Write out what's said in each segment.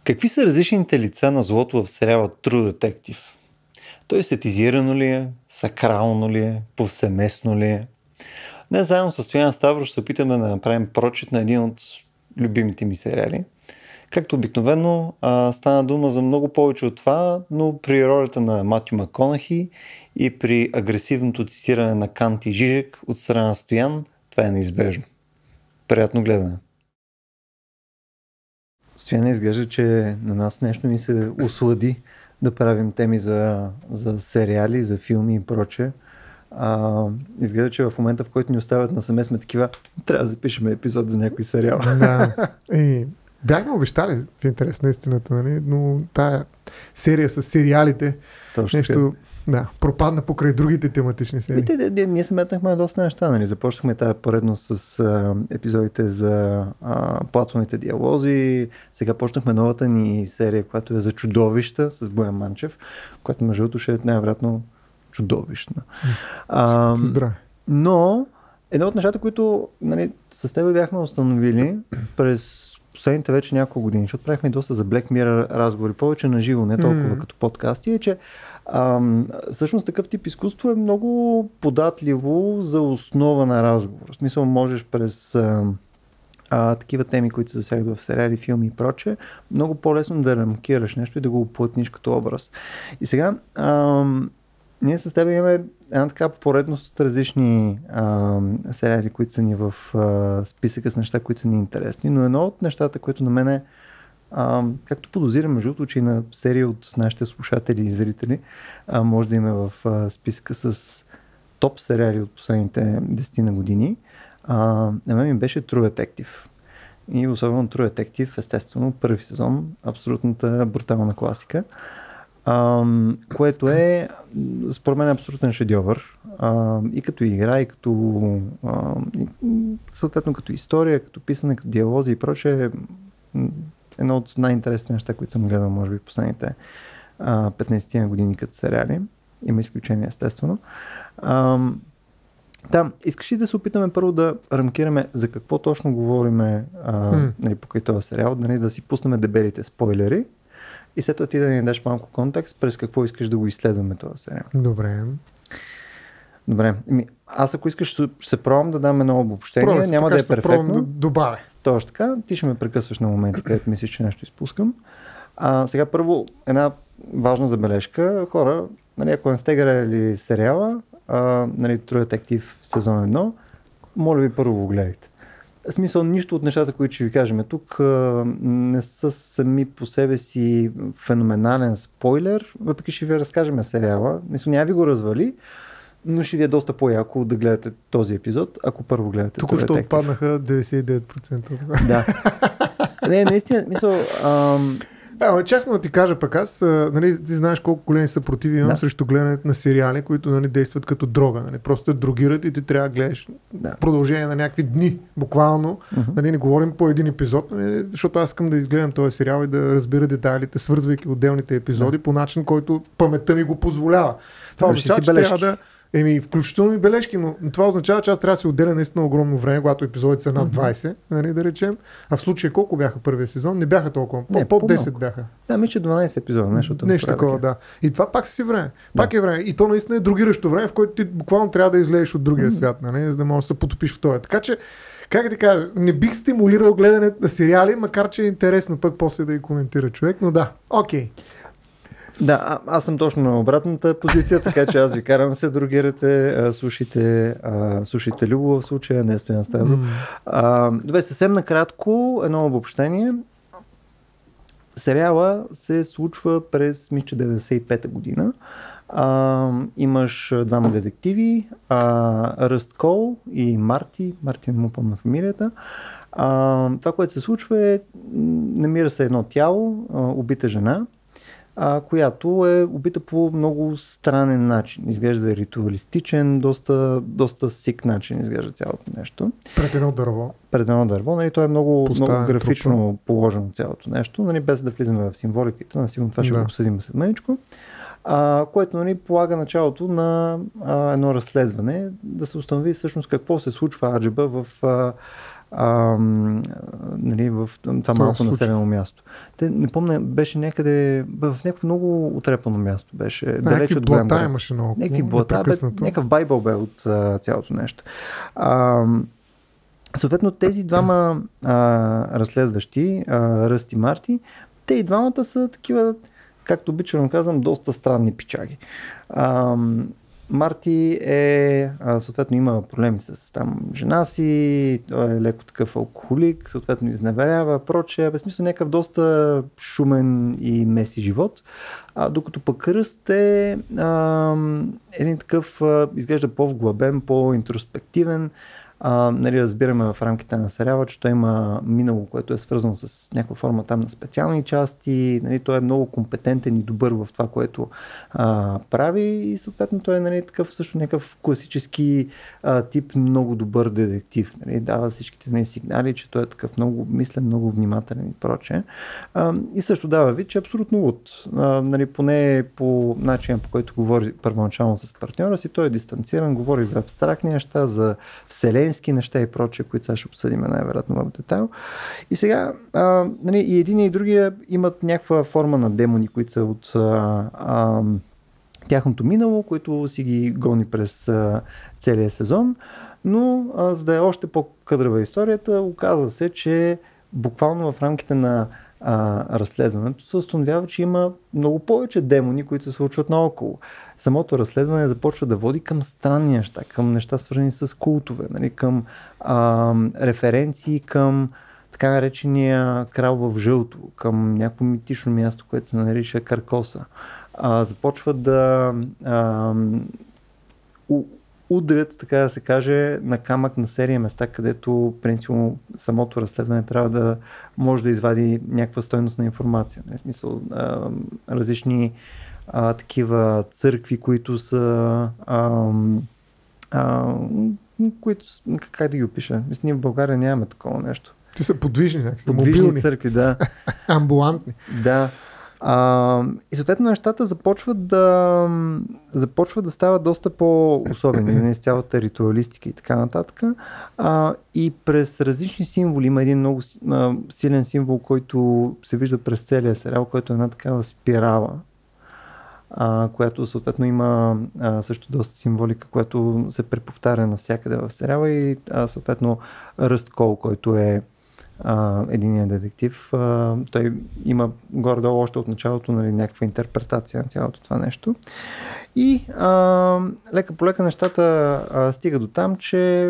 Какви са различните лица на злото в сериала True Detective? Той естетизирано ли е? Сакрално ли е? Повсеместно ли е? Днес заедно с Стоян Ставро ще се опитаме да направим прочит на един от любимите ми сериали. Както обикновено, стана дума за много повече от това, но при ролята на Матю Макконахи и при агресивното цитиране на Кант и Жижек от страна на Стоян, това е неизбежно. Приятно гледане! Стоян, изглежда, че на нас нещо ни се услади да правим теми за сериали, за филми и прочее. Изглежда, че в момента, в който ни оставят насаме, сме такива, трябва да запишем епизод за някой сериал. Да. Бяхме обещали в интерес на истината, нали? Но тая серия с сериалите нещо пропадна покрай другите тематични серии. Ние се метнахме доста неща. Нали? Започнахме тази поредност с епизодите за Платоновите диалози. Сега почнахме новата ни серия, която е за чудовища с Боян Манчев, която между другото ще е най-вероятно чудовищна. Здраве. Но едно от нещата, които с теб бяхме установили през последните вече няколко години, защото правихме доста за Black Mirror разговори, повече на живо, не толкова като подкасти, е, че всъщност такъв тип изкуство е много податливо за основа на разговор. В смисъл, можеш през такива теми, които се засягат в сериали, филми и прочее, много по-лесно да рамкираш нещо и да го оплътниш като образ. И сега ние с теб имаме една така поредност от различни сериали, които са ни в списъка с неща, които са ни интересни, но едно от нещата, което на мен е, както подозирам между другото, че и на серии от нашите слушатели и зрители може да има в списъка с топ сериали от последните 10 на години, на мен ми беше True Detective. И особено True Detective, естествено, първи сезон, абсолютната брутална класика. Което е според мен абсолютен шедьовър и като игра, и като съответно като история, като писане, като диалози и прочее, едно от най-интересните неща, които съм гледал може би в последните 15 години като сериали. Има изключения, естествено. Искаш ли да се опитаме първо да рамкираме за какво точно говориме покрай този сериал, да си пуснем дебелите спойлери и след това ти да ни дадеш малко контекст през какво искаш да го изследваме този сериал. Добре. Аз ако искаш ще се пробвам да дам едно обобщение, няма да е перфектно. Да добавя. Точно така, ти ще ме прекъсваш на моменти, където мислиш, че нещо изпускам. Сега първо една важна забележка. Хора, ако не сте гледали сериала, True Detective сезон 1, моля ви първо го гледайте. В смисъл, нищо от нещата, които ще ви кажем тук, не са сами по себе си феноменален спойлер, въпреки ще ви разкажем сериала. Мисля, няма ви го развали, но ще ви е доста по-яко да гледате този епизод, ако първо гледате. Тук ще отпаднаха 99% от това. Да. Не, наистина, мисъл... честно да ти кажа пък аз, ти знаеш колко големи съпротиви имам срещу гледането на сериали, които действат като дрога. Просто те дрогират и ти трябва да гледаш продължение на някакви дни, буквално. Не говорим по един епизод, защото аз искам да изгледам този сериал и да разбера детайлите, свързвайки отделните епизоди по начин, който паметта ми го позволява. Това означава, че трябва да... включително и бележки, но това означава, че аз трябва да си отделя наистина огромно време, когато епизодите са над 20, да речем. А в случая колко бяха първия сезон? Не бяха толкова. Под 10 бяха. Да, мисля, 12 епизода. Нещо такова, да. И това пак си време. Пак е време. И то наистина е другиращо време, в което ти буквално трябва да излезеш от другия свят, за да можеш да се потопиш в този. Така че, как ти кажа, не бих стимулирал гледането на сериали, макар че е интересно пък после да ги коментира човек, но да, окей. Да, аз съм точно на обратната позиция, така че аз ви карам се другирате, слушайте Любо в случая, не Стоян Ставро. Добре, съвсем накратко едно обобщение. Сериала се случва през 1995 година. Имаш двама детективи, Ръст Кол и Марти не му помня фамилията. Това, което се случва е, намира се едно тяло, убита жена, която е убита по много странен начин. Изглежда ритуалистичен, доста сик начин изглежда цялото нещо. Пред едно дърво. То е много графично положено цялото нещо, без да влизаме в символиката, сигурно това ще го обсъдим след мъничко. Което полага началото на едно разследване, да се установи всъщност какво се случва аджеба в нали, в това малко населено място. Те, не помня, беше някъде в някакво много отрепано място беше. Далеч от голям град. Имаше много. Някакви блата, някакъв байбъл бе от цялото нещо. Съответно, тези двама разследващи, Ръст и Марти, те и двамата са такива, както обичам казвам, доста странни пичаги. Марти съответно има проблеми с там жена си, той е леко такъв алкохолик, съответно изневерява, прочее, безсмислено някакъв доста шумен и меси живот. Докато пък Ръст е един такъв, изглежда по-вглъбен, по-интроспективен. Нали, разбираме в рамките на сериала, че той има минало, което е свързано с някаква форма там на специални части. Нали, той е много компетентен и добър в това, което прави и съответно той е, нали, такъв също някакъв класически тип много добър детектив. Нали, дава всичките, нали, сигнали, че той е такъв много мислен, много внимателен и прочее. И също дава вид, че е абсолютно луд. Нали, поне по начина, по който говори първоначално с партньора си, той е дистанциран, говори за абстрактни неща, за вселенски неща и прочее, които сега ще обсъдим най-вероятно в детайл. И сега нали, и един и другия имат някаква форма на демони, които са от тяхното минало, които си ги гони през целия сезон. Но за да е още по-къдрава историята, оказа се, че буквално в рамките на разследването се установява, че има много повече демони, които се случват наоколо. Самото разследване започва да води към странни неща, към неща свързани с култове, нали, към референции към така наречения крал в жълто, към някакво митично място, което се нарича Каркоса. Започват да удрят, така да се каже, на камък на серия места, където принципно самото разследване трябва да може да извади някаква стойностна информация. В смисъл, различни такива църкви, които са които, как да ги опиша? Мисля, ние в България нямаме такова нещо. Те са подвижни, подвижни мобилни църкви, да. Амбулантни. Да. И съответно нещата започват да стават доста по-особени, с цялата ритуалистика и така нататък. И през различни символи има един много силен символ, който се вижда през целия сериал, който е една такава спирала, която съответно има също доста символика, която се преповтаря навсякъде в сериала и съответно Ръст Кол, който е единият детектив, той има горе-долу още от началото, нали, някаква интерпретация на цялото това нещо. И лека по лека нещата стига до там, че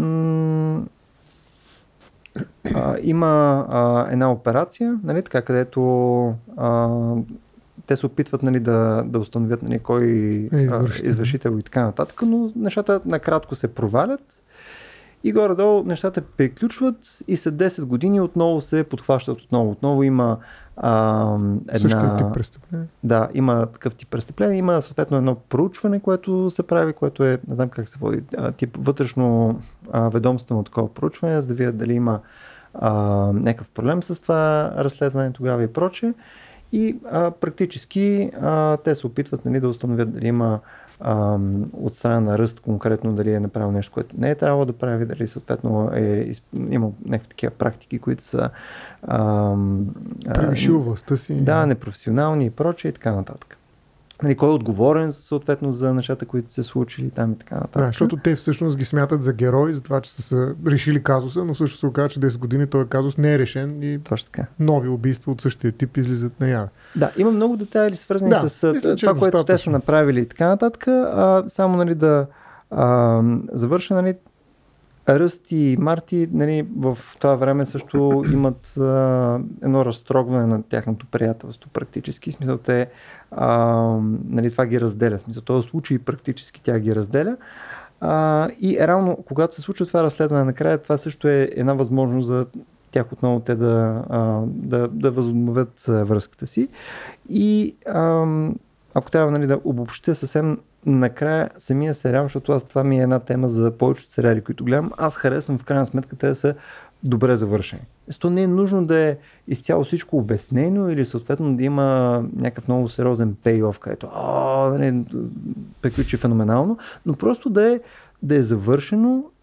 има една операция, нали, така, където те се опитват, нали, да установят, нали, кой извършител и така нататък, но нещата накратко се провалят. И горе-долу нещата приключват и след 10 години отново се подхващат отново има същия тип престъпление. Да, има такъв тип престъпление. Има съответно едно проучване, което се прави, което е, не знам как се води, тип вътрешно ведомствено такова проучване, за да видят дали има някакъв проблем с това разследване тогава и прочее. И практически те се опитват, нали, да установят дали има от страна на Ръст конкретно, дали е направил нещо, което не е трябвало да прави, дали съответно има някакви такива практики, които са превишил властта си. Да, непрофесионални и прочее и така нататък. Нали, кой е отговорен съответно за нещата, които се случили там и така нататък. Да, защото те всъщност ги смятат за герои, за това, че са решили казуса, но също се оказа, че 10 години този казус не е решен и точно така. Нови убийства от същия тип излизат наяве. Да, има много детайли свързани с това, което те са направили и така нататък. Само, нали, да завърша, нали, Ръст и Марти, нали, в това време също имат едно разтрогване на тяхното приятелство практически. В смисъл, те нали, това ги разделя. В смисъл, този случай практически тя ги разделя. И реално, когато се случва това разследване накрая, това също е една възможност за тях отново те да възобновят връзката си. И ако трябва, нали, да обобщя съвсем накрая самия сериал, защото това ми е една тема за повечето сериали, които гледам, аз харесвам в крайна сметка те да са добре завършени. То не е нужно да е изцяло всичко обяснено или съответно да има някакъв много сериозен пей-оф, където нали, приключи феноменално, но просто да е завършено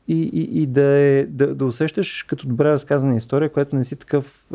и да усещаш като добре разказана история, която не си такъв...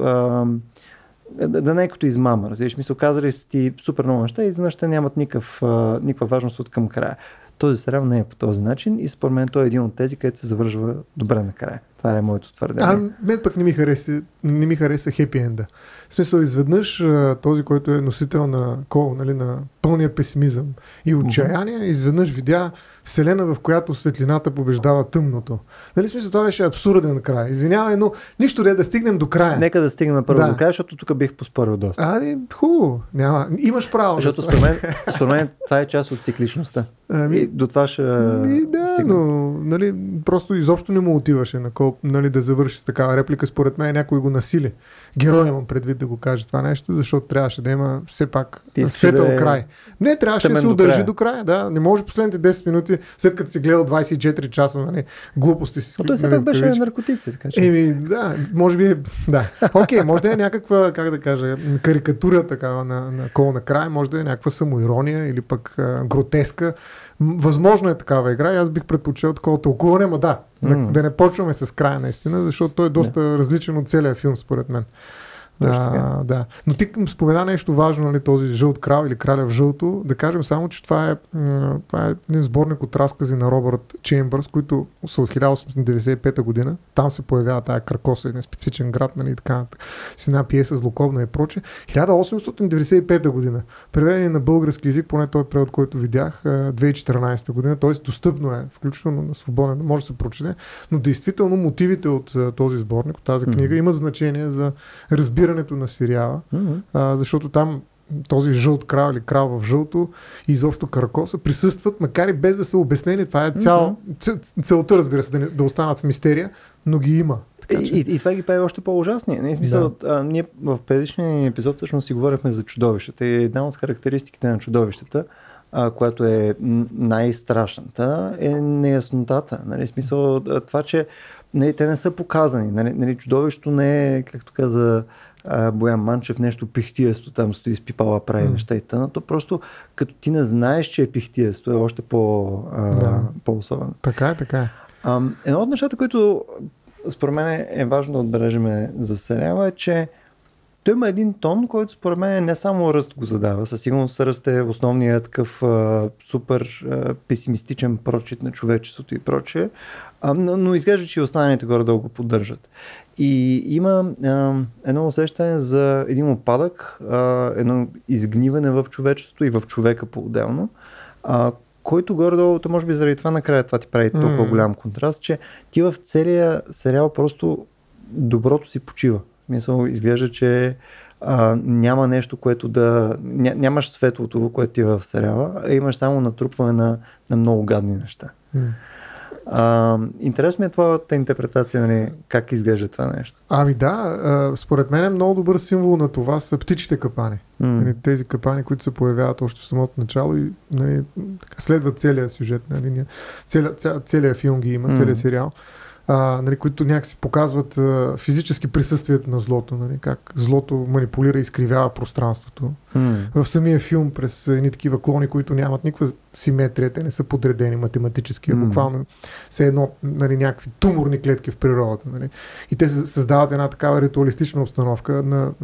да не е като измама, разбираш, мисъл, казали си ти супер много неща и изведнъж те нямат никаква важност от към края. Този сериал не е по този начин и според мен той е един от тези, където се завършва добре накрая. Това е моето твърдение. Мен пък не ми хареса хепи енда. В смисъл, изведнъж този, който е носител на нали, на пълния песимизъм и отчаяние, изведнъж видя вселена, в която светлината побеждава тъмното. Нали, в смисъл, това беше абсурден край. Извинявай, но нищо да стигнем до края. Нека да стигнем първо до края, защото тук бих поспорил доста. Хубаво. Няма. Имаш право. Защото според мен това е част от цикличността. И до това ще стигнем. Но нали, просто изобщо не му отиваше на Кол, нали, да завърши с такава реплика. Според мен някой го насили. Герой имам предвид да го каже това нещо, защото трябваше да има все пак светъл край. Не, трябваше да се удържи до края. Да. Не може последните 10 минути, след като си гледал 24 часа, нали, глупости си. Но той все пак беше наркотици, така че. Да, може би, да. Окей, може да е някаква, как да кажа, карикатура такава на Кол на край, може да е някаква самоирония или пък гротеска. Възможно е такава игра и аз бих предпочел такова тълкуване, да не почваме с края наистина, защото той е доста различен от целия филм, според мен. Да. Но ти спомена нещо важно, нали, този Жълт крал или Краля в жълто. Да кажем само, че това е един сборник от разкази на Робърт Чеймбърс, които са от 1895 година. Там се появява тая Каркоса, един специфичен град, нали, така, с една пиеса злокобна и прочее. 1895 година. Преведени на български език, поне този превод, който видях, 2014 година, т.е. достъпно е, включително на свободен, може да се прочете, но действително мотивите от този сборник, от тази книга имат значение за разбирането на сериала, защото там този Жълт крал или Крал в жълто и изобщо Каркоса присъстват, макар и без да са обяснени. Това е целта, разбира се, да останат в мистерия, но ги има. И това ги прави още по-ужасни. Не, смисъл, ние в предишния епизод всъщност си говорихме за чудовищата и една от характеристиките на чудовищата, която е най-страшната, е неяснотата. Нали? Смисъл, това, че нали, те не са показани. Нали, чудовището не е, както каза Боян Манчев, нещо пихтиесто, там стои с пипала, прави неща и тъна. То просто като ти не знаеш, че е пихтиесто, е още по-особено. Така е. Едно от нещата, които според мен е важно да отбележим за сериала, е, че той има един тон, който според мен не само Ръст го задава. Със сигурност Ръст е основният такъв супер песимистичен прочит на човечеството и прочее, но изглежда, че и останалите горе-долу го поддържат. И има едно усещане за един опадък, едно изгниване в човечеството и в човека по-отделно, който горе-долу, може би заради това накрая това ти прави толкова голям контраст, че ти в целия сериал просто доброто си почива. Мисъл, изглежда, че няма нещо, което нямаш светлото, което ти е в сериала, а имаш само натрупване на много гадни неща. Интересно ми е твоята интерпретация, нали, как изглежда това нещо. Според мен е много добър символ на това са птичите капани. Нали, тези капани, които се появяват още в самото начало и нали, следват целият сюжет. Нали, целият филм ги има, целият сериал. Нали, които някакси показват физически присъствието на злото, нали, как злото манипулира и изкривява пространството. В самия филм през едни такива клони, които нямат никаква симетрия, те не са подредени математически, буквално са едно, нали, някакви туморни клетки в природата. Нали. И те създават една такава ритуалистична обстановка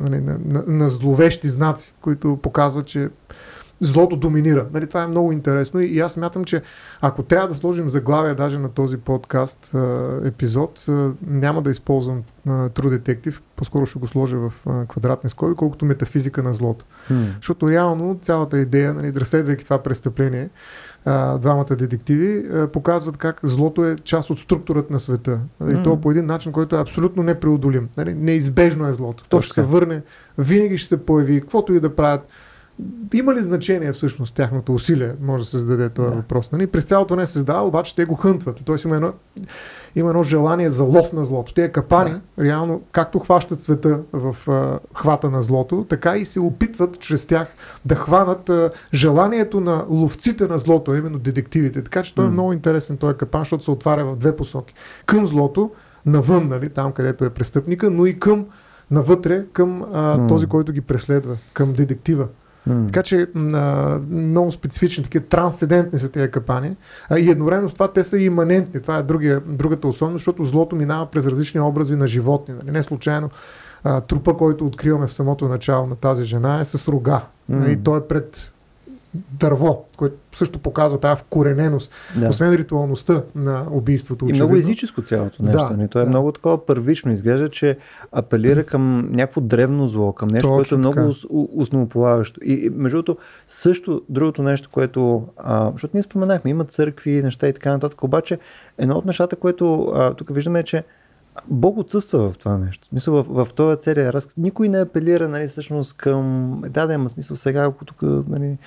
на зловещи знаци, които показват, че злото доминира. Нали, това е много интересно и аз смятам, че ако трябва да сложим заглавие даже на този подкаст епизод, няма да използвам True Detective, по-скоро ще го сложа в квадратни скоби, колкото метафизика на злото. Защото реално цялата идея, нали, разследвайки това престъпление, двамата детективи показват как злото е част от структурата на света. И то по един начин, който е абсолютно непреодолим. Нали, неизбежно е злото. То ще се върне, винаги ще се появи, каквото и да правят. Има ли значение всъщност тяхното усилие? Може да се зададе този въпрос. Нали? През цялото не се създава, обаче те го хънтват. Тоест има едно желание за лов на злото. Те капани, реално, както хващат света в хвата на злото, така и се опитват чрез тях да хванат желанието на ловците на злото, именно детективите. Така че той е много интересен този капан, защото се отваря в две посоки. Към злото, навън, нали, там където е престъпника, но и навътре, към този, който ги преследва, към детектива. Така че много специфични, такива трансцендентни са тези капани. И едновременно с това те са иманентни. Това е другата особеност, защото злото минава през различни образи на животни. Нали? Не случайно трупа, който откриваме в самото начало на тази жена е с рога. Нали? Той е пред дърво, което също показва тази вкорененост, освен ритуалността на убийството. И много езическо цялото нещо. То е много такова първично. Изглежда, че апелира към някакво древно зло, към нещо, което е много основополагащо. И между другото, също другото нещо, което, защото ние споменахме, има църкви, неща и така нататък, обаче едно от нещата, което тук виждаме е, че Бог отсъства в това нещо. Смисъл, в този целия разказ. Никой не апелира, нали, всъщност към... има смисъл сега, ако тук, нали,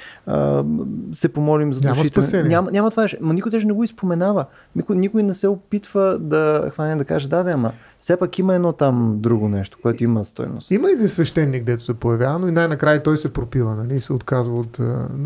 се помолим за душите. Няма това нещо. Никой даже не го изпоменава. Никой не се опитва да хване да каже, ама все пак има едно там друго нещо, което има стойност. Има един свещеник, дето се появява, но и най-накрая той се пропива, нали, и се отказва от...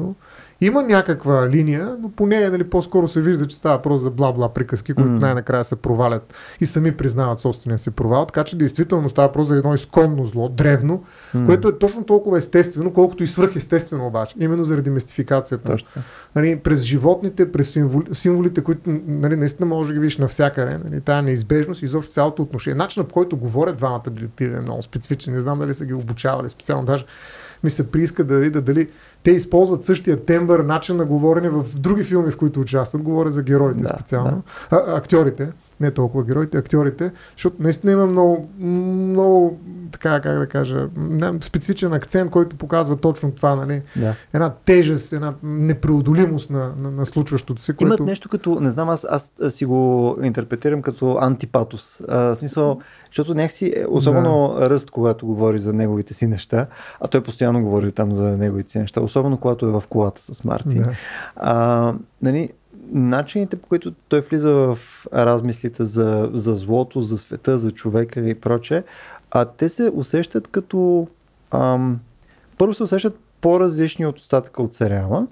Има някаква линия, но по нея, нали, по-скоро се вижда, че става просто за бла-бла приказки, които най-накрая се провалят и сами признават собствения си провал. Така че действително става просто за едно изконно зло, древно, което е точно толкова естествено, колкото и свръхестествено обаче. Именно заради мистификацията. Нали, през животните, през символите, които, нали, наистина може да ги видиш навсякъде. Нали, тая неизбежност и изобщо цялото отношение. Начинът, по който говорят двамата детективи е много специфичен. Не знам дали са ги обучавали специално. Даже ми се прииска да видя дали те използват същия тембър, начин на говорене в други филми, в които участват. Говоря за героите специално. Актьорите. Не толкова героите, актьорите, защото наистина има много така, как да кажа, специфичен акцент, който показва точно това, нали? Една тежест, една непреодолимост на случващото се. Имат нещо като, не знам, аз си го интерпретирам като антипатос. В смисъл, защото някакси, особено Ръст, когато говори за неговите си неща, а той постоянно говори там за неговите си неща, особено когато е в колата с Марти. Нали, начините, по които той влиза в размислите за злото, за света, за човека и прочее, те се усещат като... първо се усещат по-различни от остатъка от сериала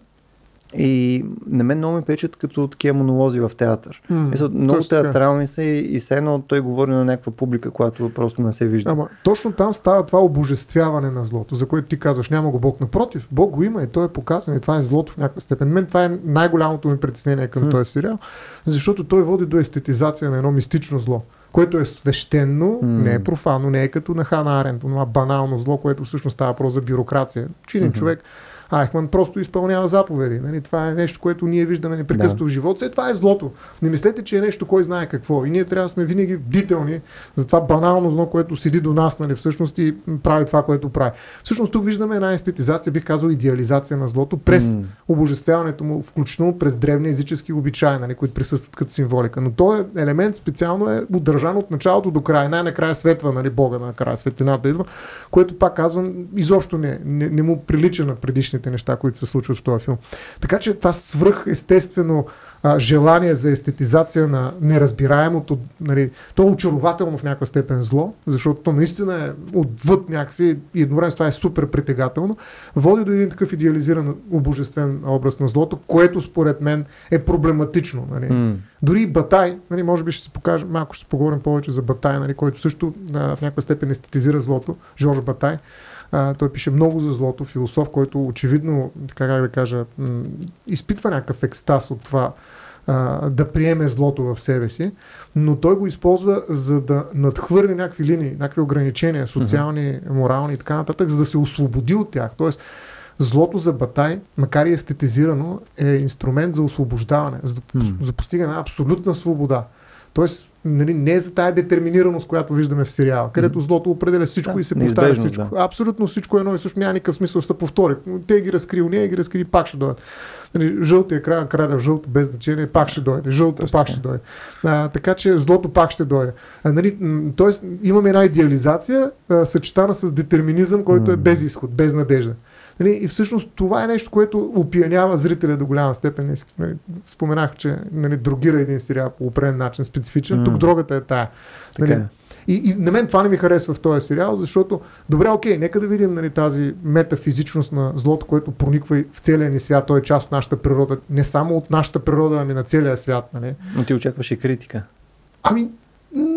и на мен много ми печат като такива монолози в театър. Много театрални са и все едно той говори на някаква публика, която просто не се вижда. Ама точно там става това обожествяване на злото, за което ти казваш, няма го Бог. Напротив, Бог го има и той е показан и това е злото в някаква степен. Мен това е най-голямото ми притеснение към този сериал, защото той води до естетизация на едно мистично зло, което е свещено, не е профано, не е като на Хана Арент, това банално зло, което всъщност става просто за бюрокрация. Чинен човек. Айхман просто изпълнява заповеди. Нали? Това е нещо, което ние виждаме непрекъснато в живота. Това е злото. Не мислете, че е нещо, кой знае какво. И ние трябва да сме винаги бдителни за това банално зло, което седи до нас, нали, всъщност и прави това, което прави. Всъщност тук виждаме една естетизация, бих казал идеализация на злото през обожествяването му, включително през древни езически обичаи, нали, които присъстват като символика. Но този елемент специално е удържан от началото до края. Най-накрая светва, нали, Бога, накрая светлината идва, което пак казвам, изобщо не му прилича на предишните неща, които се случват в този филм. Така че това свръхестествено желание за естетизация на неразбираемото, нали, то е очарователно в някаква степен зло, защото то наистина е отвъд някакси и едновременно това е супер притегателно, води до един такъв идеализиран обожествен образ на злото, което според мен е проблематично. Нали. Дори и Батай, нали, може би ще се покажем, малко ще поговорим повече за Батай, нали, който също в някаква степен естетизира злото, Жорж Батай. Той пише много за злото, философ, който очевидно, така как да кажа, изпитва някакъв екстаз от това да приеме злото в себе си, но той го използва за да надхвърли някакви линии, някакви ограничения, социални, морални и така нататък, за да се освободи от тях. Тоест, злото за Батай, макар и естетизирано, е инструмент за освобождаване, за постигане на абсолютна свобода. Тоест, нали, не е за тая детерминираност, която виждаме в сериала, където злото определя всичко и се поставя всичко. Абсолютно всичко е едно и също, няма никакъв смисъл да се повтори. Те ги разкрил, не ги разкри, пак ще дойдат. Нали, жълтия краля в жълто без значение, пак ще дойде. Жълто пак ще дойде. Така че злото пак ще дойде. Нали, тоест, имаме една идеализация, съчетана с детерминизъм, който е без изход, без надежда. Нали, и всъщност това е нещо, което опиянява зрителя до голяма степен. Нали, споменах, че, нали, дрогира един сериал по определен начин, специфичен. Тук дрогата е тая. Нали, и на мен това не ми харесва в този сериал, защото добре, окей, нека да видим, нали, тази метафизичност на злото, което прониква и в целия ни свят. Той е част от нашата природа. Не само от нашата природа, ами на целия свят. Нали. Но ти очакваш и критика. Ами,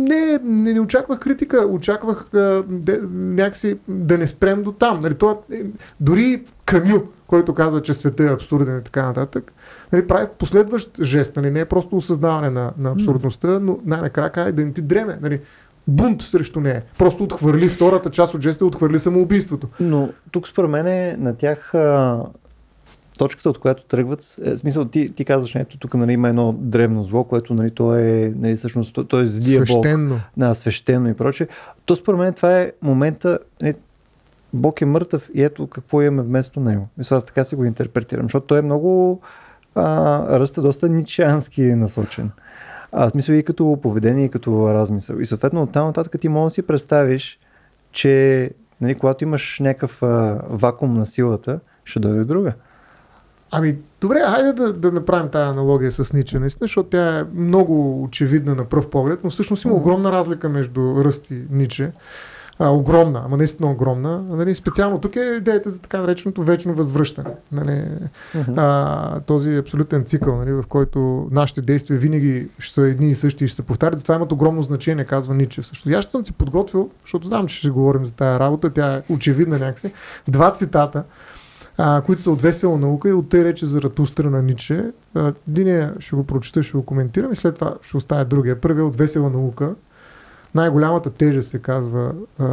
Не очаквах критика, очаквах някакси да не спрем до там. Нали, дори Камю, който казва, че света е абсурден и така нататък, нали, прави последващ жест, нали, не е просто осъзнаване на абсурдността, но най-накрая да не ти дреме. Нали, бунт срещу нея. Просто отхвърли втората част от жеста, отхвърли самоубийството. Но тук според мен на тях точката, от която тръгват, смисъл, ти казваш, ето тук, нали, има едно древно зло, което, нали, то е, нали, всъщност, то е злия Бог. Свещено. Да, свещено и прочее. То според мен това е момента, нали, Бог е мъртъв и ето какво имаме вместо него. Мисля, аз така си го интерпретирам, защото той е много ръста доста ничански насочен. Смисъл и като поведение, и като размисъл. И съответно оттам нататък ти можеш да си представиш, че, нали, когато имаш някакъв вакуум на силата, ще дойде друга. Ами, добре, хайде да направим тази аналогия с Ниче, наистина, защото тя е много очевидна на пръв поглед, но всъщност има огромна разлика между Ръст и Ниче. Огромна, ама наистина огромна. Нали, специално тук е идеята за така нареченото вечно възвръщане. Нали, този абсолютен цикъл, нали, в който нашите действия винаги ще са едни и същи и ще се повтарят. Това имат огромно значение, казва Ниче. Също. Аз съм ти подготвил, защото знам, че ще говорим за тая работа, тя е очевидна някакси. 2 цитата, които са от Весела наука и от тъй рече Заратустра на Ниче. Единия ще го прочета, ще го коментирам и след това ще оставя другия. Първият от Весела наука. Най-голямата тежест се казва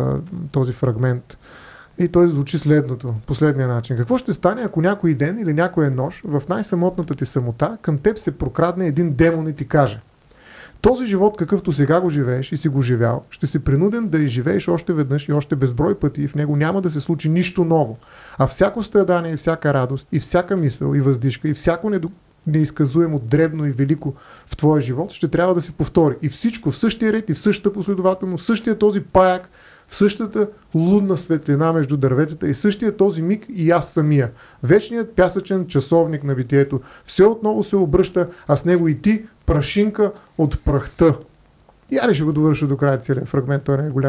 този фрагмент. И той звучи следното, последния начин. Какво ще стане, ако някой ден или някоя нощ в най-самотната ти самота към теб се прокрадне един демон и ти каже: този живот, какъвто сега го живееш и си го живял, ще си принуден да изживееш още веднъж и още безброй пъти и в него няма да се случи нищо ново. А всяко страдание и всяка радост и всяка мисъл и въздишка и всяко неизказуемо дребно и велико в твоя живот ще трябва да се повтори. И всичко в същия ред и в същата последователност, същия този паяк, в същата лунна светлина между дърветата и същия този миг и аз самия. Вечният пясъчен часовник на битието. Все отново се обръща, а с него и ти, прашинка от прахта. Я ще го довърша до края целия фрагмент, той не е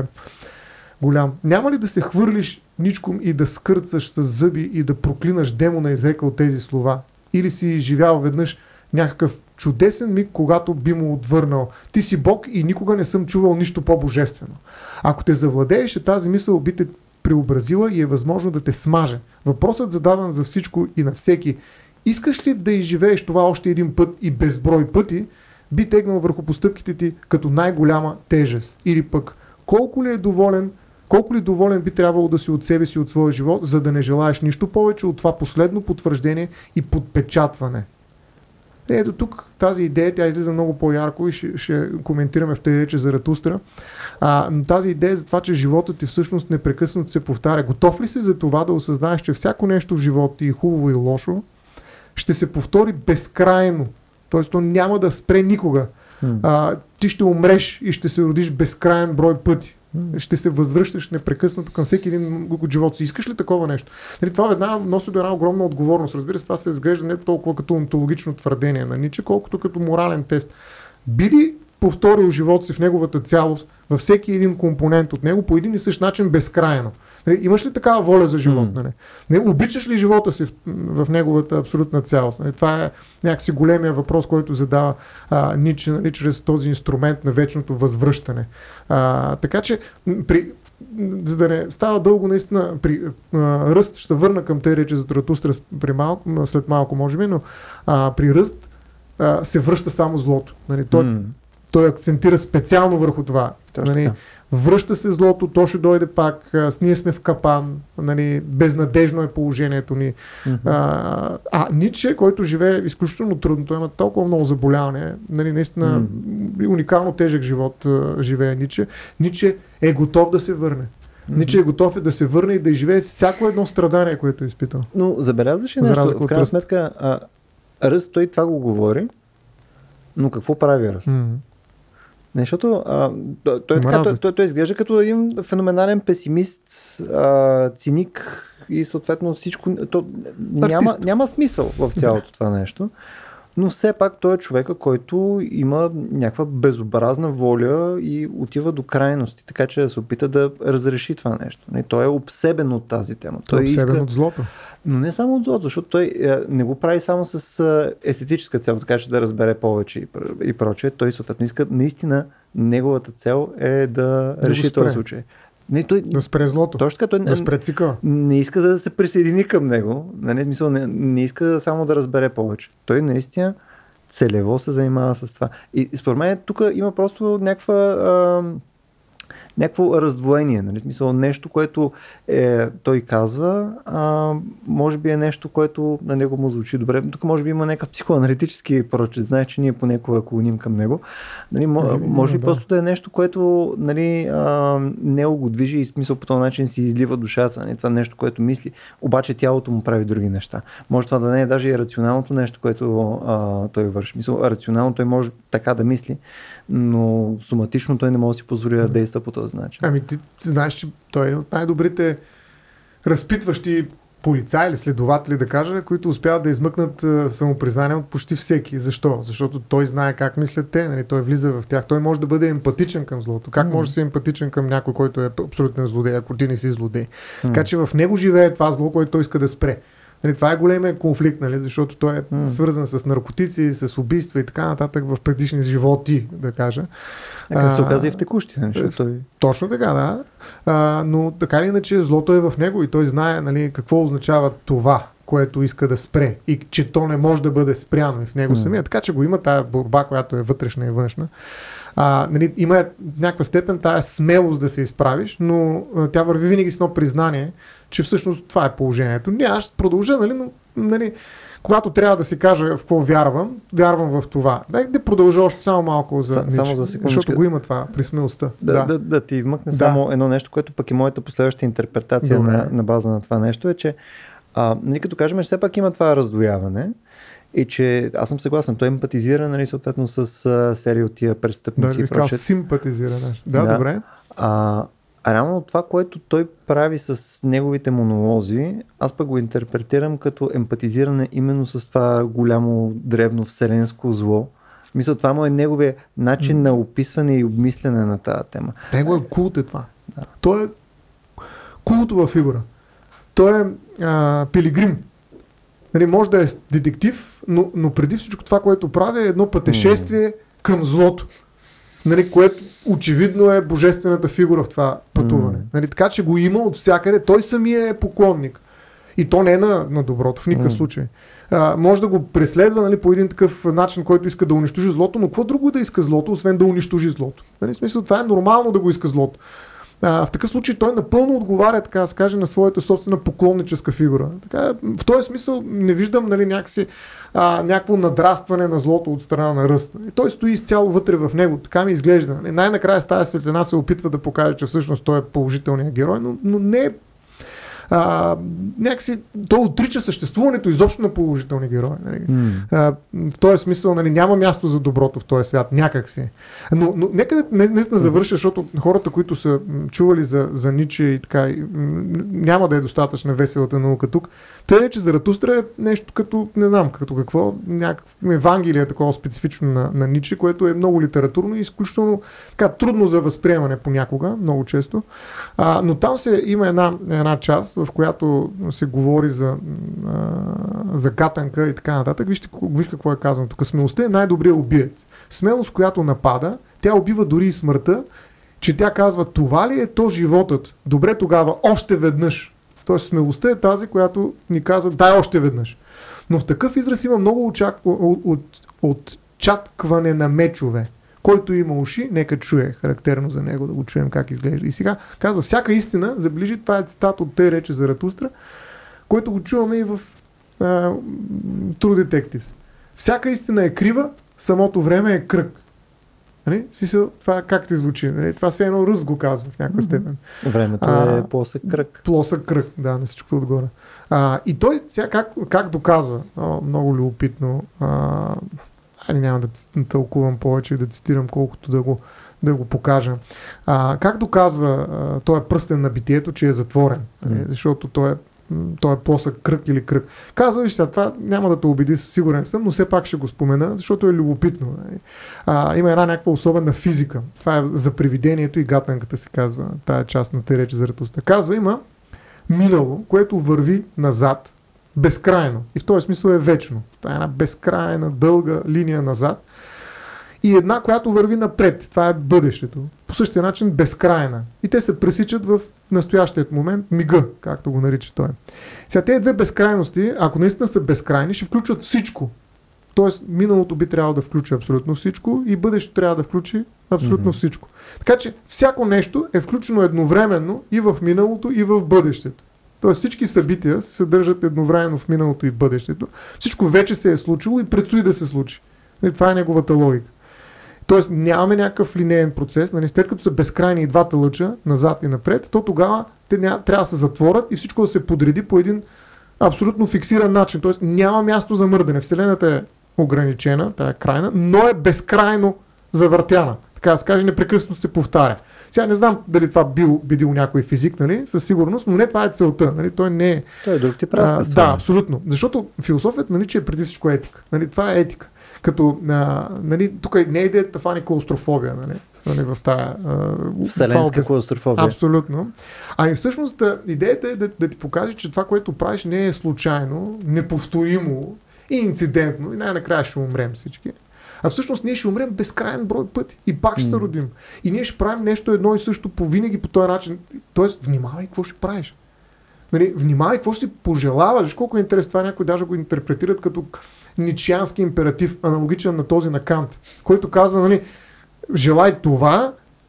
голям. Няма ли да се хвърлиш ничком и да скърцаш с зъби и да проклинаш демона, изрекал тези слова? Или си живял веднъж някакъв чудесен миг, когато би му отвърнал: ти си Бог и никога не съм чувал нищо по-божествено. Ако те завладееше, тази мисъл би те преобразила и е възможно да те смаже. Въпросът, задаван за всичко и на всеки: искаш ли да изживееш това още един път и безброй пъти, би тегнал върху постъпките ти като най-голяма тежест. Или пък колко ли доволен би трябвало да си от себе си, от своя живот, за да не желаеш нищо повече от това последно потвърждение и подпечатване. Ето тук тази идея, тя излиза много по-ярко и ще коментираме в тези речи за Заратустра. Но тази идея за това, че животът ти всъщност непрекъснато се повтаря. Готов ли си за това да осъзнаеш, че всяко нещо в живота ти, хубаво и лошо, ще се повтори безкрайно? Тоест, то няма да спре никога. Ти ще умреш и ще се родиш безкрайен брой пъти. Ще се възвръщаш непрекъснато към всеки един от живота си. Искаш ли такова нещо? Нали, това веднага носи до една огромна отговорност. Разбира се, това се изглежда не толкова като онтологично твърдение на Ниче, колкото като морален тест. Би ли повторил живота си в неговата цялост, във всеки един компонент от него, по един и същ начин безкрайно? Нали, имаш ли такава воля за живот? Нали? Обичаш ли живота си в неговата абсолютна цялост? Нали? Това е някакси големия въпрос, който задава Ниче, нали, чрез този инструмент на вечното възвръщане. Така че, за да не става дълго, наистина, при Ръст, ще върна към тези речи за Заратустра след малко, може би, но при Ръст се връща само злото. Нали? Той акцентира специално върху това. Нали, връща се злото, то ще дойде пак, ние сме в капан, нали, безнадежно е положението ни. Ниче, който живее изключително трудно, той има толкова много заболяване, нали, наистина уникално тежък живот живее Ниче. Ниче е готов да се върне. Ниче е готов да се върне и да изживее всяко едно страдание, което е изпитал. Но забелязваш ли нещо? В крайна сметка, Ръст, той това го говори, но какво прави Ръст? Защото той изглежда като един феноменален песимист, циник и съответно всичко. Няма смисъл в цялото това нещо. но все пак той е човека, който има някаква безобразна воля и отива до крайности, така че да се опита да разреши това нещо. Той е обсебен от тази тема. Той е обсебен от злото. Но не само от злото, защото той не го прави само с естетическа цел, така че да разбере повече и прочее. Той съответно иска, наистина неговата цел е да реши този случай. Да спре злото. Точно така, той да спре цикъла. Не иска да се присъедини към него, не иска само да разбере повече. Той наистина целево се занимава с това. И според мен тук има просто някакво раздвоение, нали? Смисъл, нещо, което той казва, може би е нещо, което на него му звучи добре. Тук може би има някакъв психоаналитически прочит. Знаеш, че ние понекога клоним към него. Нали, може би просто да е нещо, което нали, него го движи и смисъл по този начин си излива душата. Нали? Това е нещо, което мисли. Обаче тялото му прави други неща. Може това да не е даже и рационалното нещо, което той върши. Мисъл, рационално той може така да мисли, но соматично той не може да си позволи да действа по този начин. Ами ти знаеш, че той е от най-добрите разпитващи полицаи или следователи, да кажа, които успяват да измъкнат самопризнание от почти всеки. Защо? Защото той знае как мислят те, нали? Той влиза в тях. Той може да бъде емпатичен към злото. Как може да си емпатичен към някой, който е абсолютен злодей, ако ти не си злодей? Така че в него живее това зло, което той иска да спре. Нали, това е големия конфликт, нали, защото той е свързан с наркотици, с убийства и така нататък в предишни животи, да кажа. Както се оказа и в текущи. Той... Точно така, да. Но така или иначе злото е в него и той знае нали, какво означава това, което иска да спре и че то не може да бъде спряно и в него самия. Така че го има тая борба, която е вътрешна и външна. Нали, има някаква степен тая смелост да се изправиш, но тя върви винаги с едно признание, че всъщност това е положението. Не, аз ще продължа, нали, но нали, когато трябва да си кажа в какво вярвам в това. Да продължа още само малко за Ниче, защото го има това при смелостта. Да ти вмъкне само едно нещо, което пък и моята последваща интерпретация на база на това нещо е, че нали, като кажем, че все пак има това раздвояване и че аз съм съгласен, той емпатизира нали, съответно с серия от тия престъпници. Да, казал симпатизира. Да, добре. Реално това, което той прави с неговите монолози, аз пък го интерпретирам като емпатизиране именно с това голямо древно вселенско зло. Мисля, това му е неговия начин на описване и обмислене на тази тема. Него е култ е това. Да. Той е култова фигура. Той е пилигрим. Нали, може да е детектив, но преди всичко това, което прави е едно пътешествие към злото. Нали, което очевидно е божествената фигура в това пътуване. Нали, така че го има от всякъде. Той самия е поклонник. И то не е на доброто в никакъв случай. Може да го преследва нали, по един такъв начин, който иска да унищожи злото, но какво друго да иска злото, освен да унищожи злото? Нали, в смисъл, това е нормално да го иска злото. В такъв случай той напълно отговаря, така да се каже, на своята собствена поклонническа фигура. Така, в този смисъл не виждам нали, някакво надрастване на злото от страна на Ръст. И той стои изцяло вътре в него, така ми изглежда. Най-накрая с тази светлина се опитва да покаже, че всъщност той е положителният герой, но не е някакси той отрича съществуването изобщо на положителни герои. Нали? В този смисъл нали, няма място за доброто в този свят, някакси. Но нека не завърша, защото хората, които са чували за Ниче и така, няма да е достатъчна веселата наука тук. Тъй, че Заратустра е нещо като, не знам, като какво, някакво Евангелие такова специфично на Ниче, което е много литературно и изключително така, трудно за възприемане понякога, много често. Но там има една част, в която се говори за гатанка и така нататък. Виж какво е казано тук. Смелостта е най-добрият убиец. Смелост, която напада, тя убива дори и смъртта, че тя казва, това ли е то животът? Добре тогава, още веднъж. Тоест смелостта е тази, която ни казва, дай още веднъж. Но в такъв израз има много отчаткване на мечове. Който има уши, нека чуе. Характерно за него да го чуем как изглежда. И сега казва, всяка истина, забележи, това е цитат от Тъй рече Заратустра, който го чуваме и в True Detectives. Всяка истина е крива, самото време е кръг. Нали? Това как ти звучи? Нали? Това все едно Ръст го казва в някаква степен. Времето е плосък кръг. Плосък кръг, да, на всичкото отгоре. И той сега как доказва? Много любопитно. Няма да тълкувам повече и да цитирам колкото да го покажа. Как доказва този пръстен на битието, че е затворен? Защото той е този плосък кръг или кръг. Казваш сега, това няма да те убеди, сигурен съм, но все пак ще го спомена, защото е любопитно. Има една някаква особена физика. Това е за привидението и гатанката се казва, тая част на те речи Заратустра. Казва, има минало, което върви назад безкрайно. И в този смисъл е вечно. Това е една безкрайна, дълга линия назад. И една, която върви напред. Това е бъдещето. По същия начин безкрайна. И те се пресичат в настоящият момент, мига, както го нарича той. Сега тези две безкрайности, ако наистина са безкрайни, ще включват всичко. Тоест, миналото би трябвало да включи абсолютно всичко и бъдещето трябва да включи абсолютно всичко. Така че всяко нещо е включено едновременно и в миналото, и в бъдещето. Тоест всички събития се съдържат едновременно в миналото и в бъдещето. Всичко вече се е случило и предстои да се случи. Това е неговата логика. Тоест нямаме някакъв линеен процес. След като са безкрайни и двата лъча, назад и напред, то тогава те трябва да се затворят и всичко да се подреди по един абсолютно фиксиран начин. Тоест няма място за мърдане. Вселената е ограничена, тя е крайна, но е безкрайно завъртяна. Така да се каже, непрекъснато се повтаря. Сега не знам дали това бил някой физик, нали, със сигурност, но не това е целта. Нали, той не е... Той е друг тип разказ. Да, абсолютно. Защото философията, нали, че е преди всичко етика. Нали, това е етика. Като, нали, тук не е идеята фани клаустрофобия, нали, в тая... Вселенска клаустрофобия. Абсолютно. Ами всъщност идеята е да ти покаже, че това, което правиш, не е случайно, неповторимо и инцидентно и най-накрая ще умрем всички. А всъщност ние ще умрем безкрайен брой пъти и пак ще се родим. И ние ще правим нещо едно и също винаги по този начин. Тоест, внимавай какво ще правиш. Нали, внимавай какво ще си пожелаваш. Колко е интересно това, някои даже го интерпретират като ницшеански императив, аналогичен на този на Кант, който казва, нали, желай това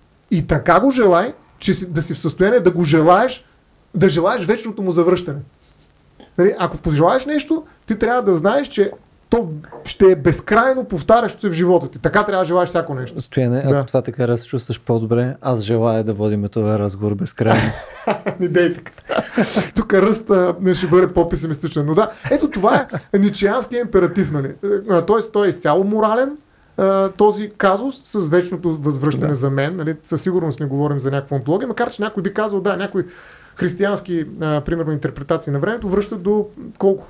и така го желай, че да си в състояние да го желаеш, да желаеш вечното му завръщане. Нали, ако пожелаеш нещо, ти трябва да знаеш, че то ще е безкрайно повтарящо се в живота ти. Така трябва да желаеш всяко нещо. Стояне, ако това така разчувстваш по-добре, аз желая да водим този разговор безкрайно. Не дей така. Тук ръста не ще бъде по-песимистичен. Но да, ето това е ницшеанския императив. Нали? Тоест, той е изцяло морален, този казус с вечното възвръщане за мен. Нали? Със сигурност не говорим за някаква онтология, макар че някой би казал, да, някой християнски, примерно, интерпретации на времето връщат до колко?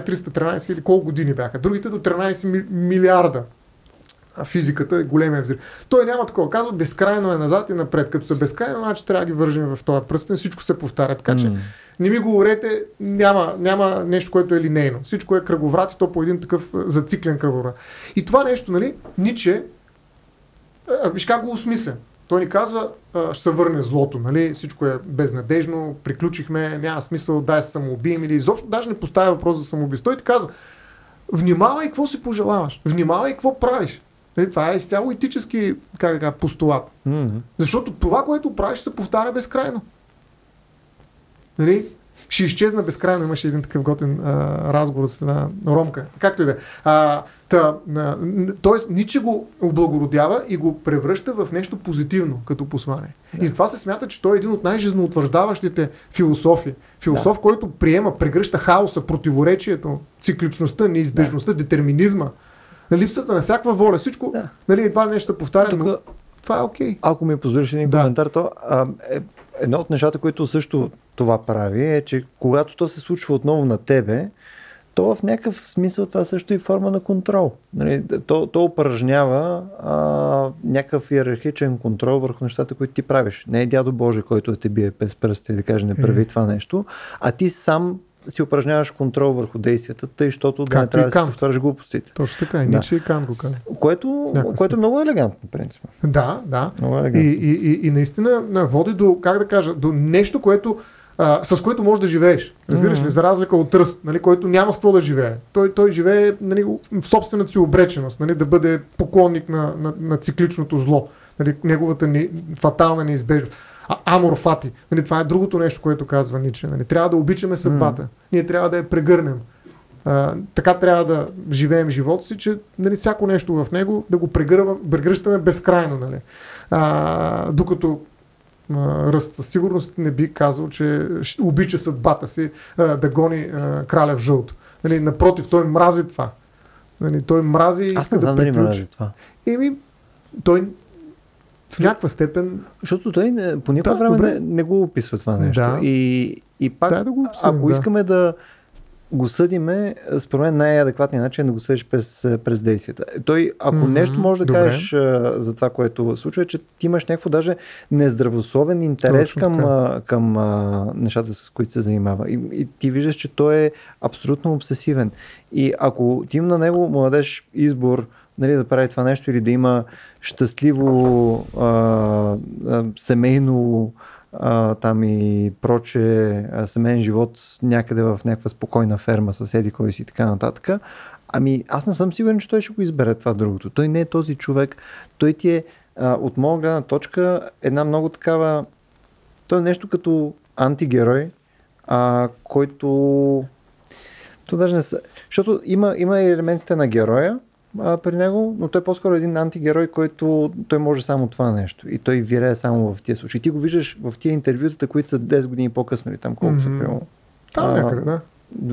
1313 или колко години бяха. Другите до 13 милиарда. Физиката е големия взрив. Той няма такова. Казва, безкрайно е назад и напред. Като са безкрайно, значи трябва да ги вържим в този пръстен. Всичко се повтаря. Така че не ми говорете, няма нещо, което е линейно. Всичко е кръговрат и то по един такъв зациклен кръговрат. И това нещо, нали, Ниче, виж как го осмисля. Той ни казва, ще се върне злото, нали? Всичко е безнадежно, приключихме, няма смисъл, дай се самоубием или изобщо даже не поставя въпрос за самоубийство. Той ти казва, внимавай какво си пожелаваш, внимавай какво правиш. Нали? Това е изцяло етически постулат. Защото това, което правиш, се повтаря безкрайно. Нали? Ще изчезна безкрайно. Имаше един такъв готин разговор с една ромка. Както и да е. Тоест, Ниче го облагородява и го превръща в нещо позитивно като послание. Да. И затова се смята, че той е един от най-жизноутвърждаващите философи. Философ, който приема, прегръща хаоса, противоречието, цикличността, неизбежността, детерминизма, липсата на всякаква воля. Всичко, нали, едва нещо се повтаря, но това е окей. Ако ми позволиш един коментар, то едно от нещата, които също това прави, е, че когато то се случва отново на тебе, то в някакъв смисъл това също е форма на контрол. Нали, то упражнява някакъв иерархичен контрол върху нещата, които ти правиш. Не е дядо Боже, който те бие без пръсти и да каже не прави това нещо, а ти сам си упражняваш контрол върху действията, тъй, защото да не трябва да си повториш глупостите. Точно така, Ниче и Кант го казва. Което е много елегантно, в принцип. Да. И наистина води до, как да кажа, до нещо, което с което можеш да живееш. Разбираш ли? За разлика от Тръст, нали, който няма с какво да живее. Той живее, нали, в собствената си обреченост, нали, да бъде поклонник на цикличното зло. Нали, неговата фатална неизбежност. Амор фати. Нали, това е другото нещо, което казва Ниче. Нали. Трябва да обичаме съдбата. Ние трябва да я прегърнем. Така трябва да живеем живота си, че, нали, всяко нещо в него да го прегръщаме безкрайно. Нали. Докато Ръст със сигурност не би казал, че обича съдбата си да гони краля в жълто. Нали, напротив, той мрази това. Нали, той мрази и аз не знам дали мрази това. Той в някаква степен... Защото той по никакво време не го описва това нещо. Да. И пак, да го обсъдим, ако искаме да го съдиме, според мен най-адекватният начин е да го съдиш през действията. Той, ако нещо може да кажеш за това, което случва, е, че ти имаш някакво даже нездравословен интерес към нещата, с които се занимава. И ти виждаш, че той е абсолютно обсесивен. И ако ти на него му дадеш избор, нали, да прави това нещо или да има щастливо семейно там и проче семейен живот някъде в някаква спокойна ферма с еди кой си и така нататък. Ами аз не съм сигурен, че той ще го избере това другото. Той не е този човек. Той ти е от моя гледна точка една много такава... Той е нещо като антигерой, който... То даже не са... Защото има елементите на героя при него, но той е по-скоро един антигерой, който той може само това нещо. И той вирее само в тия случаи. Ти го виждаш в тия интервютата, които са 10 години по-късно или там колко са примерно. Там някъде, да.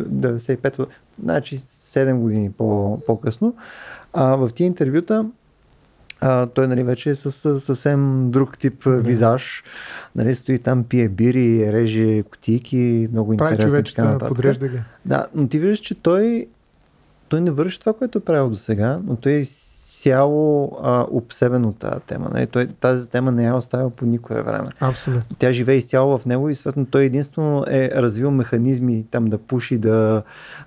95, значи 7 години по-късно. В тия интервюта той, нали, вече е с съвсем друг тип визаж. Нали, стои там, пие бири, реже кутийки, много интересно. Подрежда ги. Да, но ти виждаш, че той не върши това, което е правил до сега, но той е сяло обсебен от тази тема. Нали? Тази тема не я оставил по никое време. Абсолютно. Тя живее изцяло в него и съответно той единствено е развил механизми там да пуши, да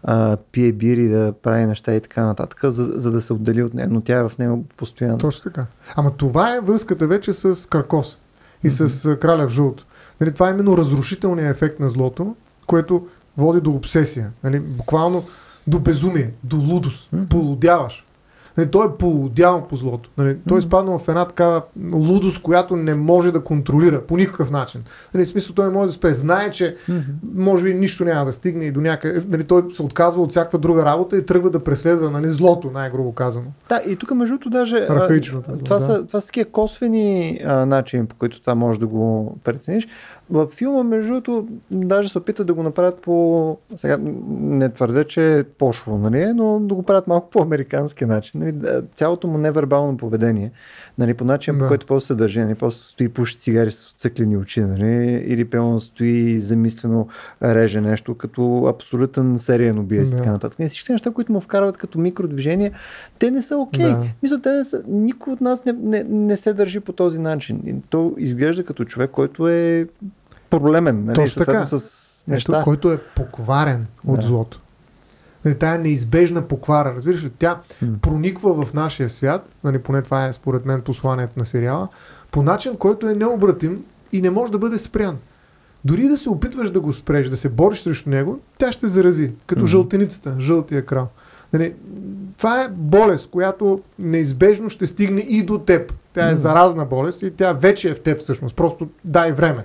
пие бири, да прави неща и така нататък, за да се отдели от нея, но тя е в него постоянно. Точно така. Ама това е връзката вече с Каркос и с Краля в жълто. Нали, това е именно разрушителният ефект на злото, което води до обсесия. Нали, буквално до безумие, до лудост. Полудяваш. Нали, той е полудял по злото. Нали, той е изпаднал в една такава лудост, която не може да контролира по никакъв начин. Нали, в смисъл, той не може да спе. Знае, че може би нищо няма да стигне и до някъде. Нали, той се отказва от всякаква друга работа и тръгва да преследва, нали, злото, най-грубо казано. Да, и тук между другото даже това са такива косвени начини, по които това може да го прецениш. В филма, между другото, даже се опитат да го направят по... Сега не твърдя, че е пошло, нали, но да го правят малко по американски начин. Нали, цялото му невербално поведение, нали, по начин, по който после се държи, нали, после стои пуши цигари с отцъклени очи, нали, или пълно стои замислено реже нещо, като абсолютен сериен убиец и така нататък. И всички неща, които му вкарват като микродвижения, те не са окей. Мисля, те не са... Никой от нас не се държи по този начин. И то изглежда като човек, който е проблемен. Нали? Точно така. С неща. Който е покварен от злото. Нали, тая неизбежна поквара. Разбираш ли, тя прониква в нашия свят, нали, поне това е според мен посланието на сериала, по начин, който е необратим и не може да бъде спрян. Дори да се опитваш да го спреш, да се бориш срещу него, тя ще зарази. Като жълтеницата, жълтия крал. Нали, това е болест, която неизбежно ще стигне и до теб. Тя е заразна болест и тя вече е в теб всъщност. Просто дай време.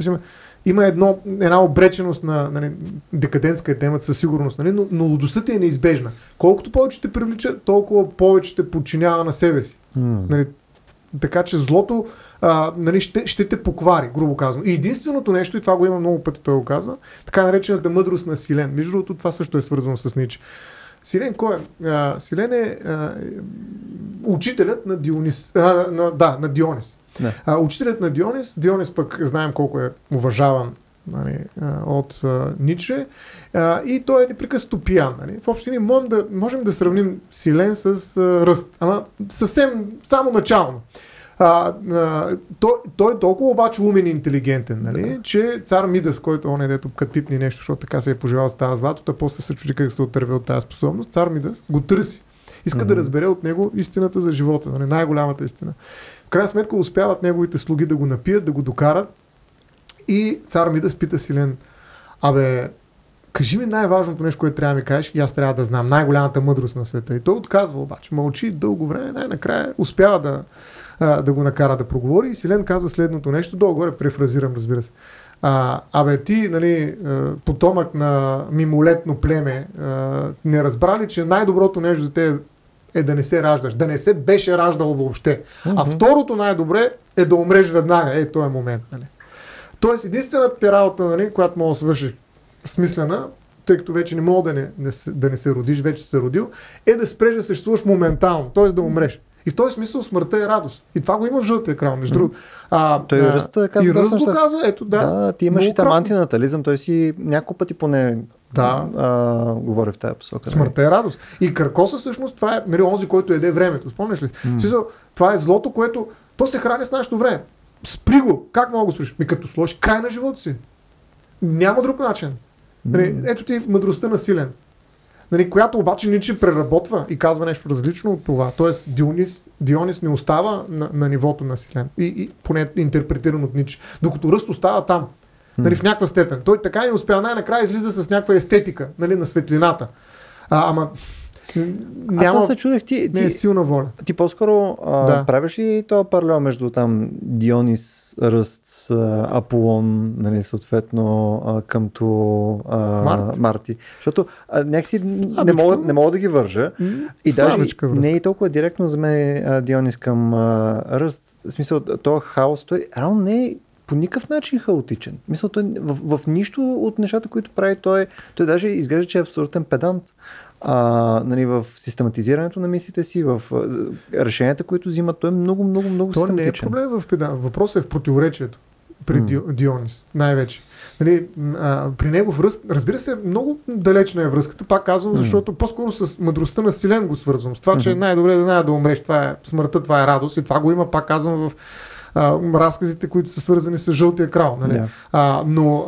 Има една обреченост на декадентска тема със сигурност, нали? Но лудостта ти е неизбежна. Колкото повече те привлича, толкова повече те подчинява на себе си. Нали? Така че злото нали, ще те поквари, грубо казвам. И единственото нещо, и това го има много пъти, той го казва, така наречената мъдрост на Силен. Между другото, това също е свързано с Ниче. Силен кой е? Силен е учителят на Дионис. На Дионис. Учителят на Дионис пък знаем колко е уважаван, нали, от Ниче, и той е непрекъснато пиян. Нали. В общи линии можем да сравним Силен с Ръст, ама съвсем само начално. Той е толкова обаче умен и интелигентен, нали, че цар Мидас, който он е дето като пипни нещо, защото така се е пожелал с тази златото, после се чуди как се отърве от тази способност, цар Мидас го търси. Иска да разбере от него истината за живота, нали, най-голямата истина. В крайна сметка успяват неговите слуги да го напият, да го докарат и цар Мидас пита Силен: кажи ми най-важното нещо, което трябва да ми кажеш и аз трябва да знам, най-голямата мъдрост на света. И той отказва обаче, мълчи дълго време, най-накрая успява да го накара да проговори и Силен казва следното нещо, долу-горе префразирам, разбира се. Ти, нали, потомък на мимолетно племе, не разбрали, че най-доброто нещо за теб е да не се раждаш, да не се беше раждал въобще. А второто най-добре е да умреш веднага. Този момент. Нали. Тоест, единствената работа, нали, която мога да свършиш смислена, тъй като вече не мога да не се родиш, вече се родил, е да спреш да съществуваш моментално, т.е. да умреш. И в този смисъл смъртта е радост. И това го има в жълтия крал, между другото. Той Ръст казва. И Ръст го казва, ето да. Ти имаш и там антинатализъм, той си няколко пъти поне говори в тази посока. Смъртта е радост. И Каркоса всъщност това е, нали, онзи, който еде времето. Спомняш ли? Смисъл, това е злото, което то се храни с нашето време. Спри го. Как мога да го сприш? Като сложиш край на живота си. Няма друг начин. Ето ти мъдростта на Силен. Нали, която обаче Ниче преработва и казва нещо различно от това. Тоест Дионис не остава на нивото на Силен. И поне интерпретиран от Ниче. Докато Ръст остава там. Нали, в някаква степен. Той така и не успя, най-накрая излиза с някаква естетика, нали, на светлината. Ама аз се чудех, не е силна воля. Ти по-скоро правиш ли този паралел между там Дионис, Ръст, Аполон, нали, съответно къмто Марти? Защото някакси не мога да ги вържа. И даже не е толкова директно за мен Дионис към Ръст. В смисъл, този хаос, той реално не е по никакъв начин хаотичен. Мисля, той в нищо от нещата, които прави, той даже изглежда, че е абсолютен педант. Нали, в систематизирането на мислите си, в решенията, които взимат, той е много систематичен. То не е проблем в педант. Въпросът е в противоречието при Дионис, най-вече. Нали, при него в Ръст, разбира се, много далечна е връзката, пак казвам, защото по-скоро с мъдростта на Силен го свързвам. С това, че най-добре да умреш, това е смъртта, това е радост и това го има, пак казвам, в разказите, които са свързани с жълтия крал. Нали? Но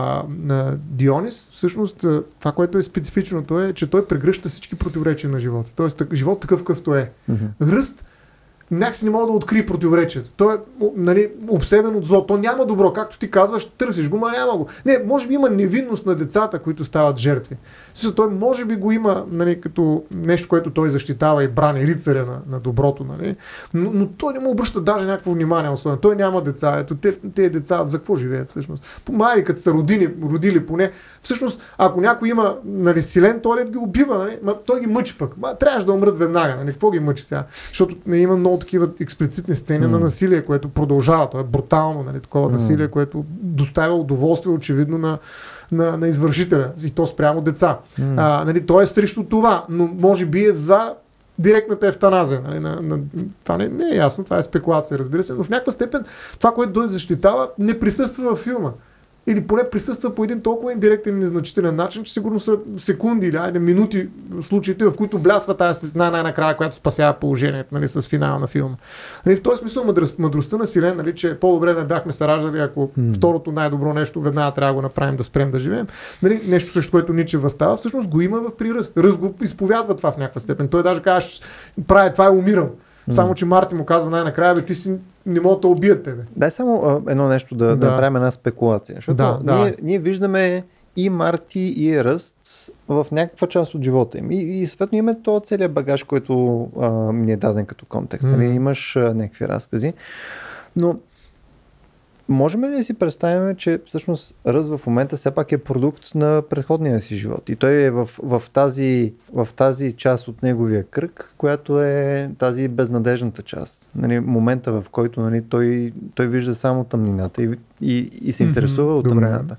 Дионис, всъщност, това, което е специфичното е, че той прегръща всички противоречия на живота. Тоест, живот такъв какъвто е. Ръст някакси не мога да открие противоречието. Той е, нали, обсебен от зло. То няма добро. Както ти казваш, търсиш го, ма няма го. Не, може би има невинност на децата, които стават жертви. Той може би го има, нали, като нещо, което той защитава и брани, рицаря на доброто. Нали? Но той не му обръща даже някакво внимание. Особено. Той няма деца. Ето, те деца за какво живеят всъщност? Майри, като са родили поне. Всъщност, ако някой има, нали, Силен, той ги убива. Нали? Той ги мъчи пък. Трябваше да умрат веднага. Нали? Какво ги мъчи сега? Защото не има много такива експлицитни сцени на насилие, което продължава. То е брутално, нали, такова насилие, което доставя удоволствие очевидно на извършителя. И то спрямо деца. Нали, то е срещу това, но може би е за директната евтаназия. Нали, това не е ясно, това е спекулация, разбира се, но в някаква степен това, което той защитава, не присъства във филма. Или поне присъства по един толкова индиректен и незначителен начин, че сигурно са секунди или минути в случаите, в които блясва тази светлина най-накрая, която спасява положението, нали, с финала на филма. Нали, в този смисъл мъдростта на Силен, нали, че по-добре не бяхме се раждали, ако второто най-добро нещо веднага трябва да го направим, да спрем да живеем. Нали, нещо също, което Ниче възстава, всъщност го има в приръст. Ръст го изповядва това в някаква степен. Той даже казва, това е умирам. Само, че Марти му казва най-накрая, ти си не могат да убият тебе. Дай само едно нещо да направим една спекулация. Защото ние виждаме и Марти, и Ръст в някаква част от живота им. И съответно имаме този целият багаж, който ни е даден като контекст. Имаш някакви разкази. Но можем ли да си представим, че всъщност Ръст в момента все пак е продукт на предходния си живот и той е в тази част от неговия кръг, която е тази безнадежната част. Нали, момента, в който, нали, той вижда само тъмнината и се интересува от тъмнината.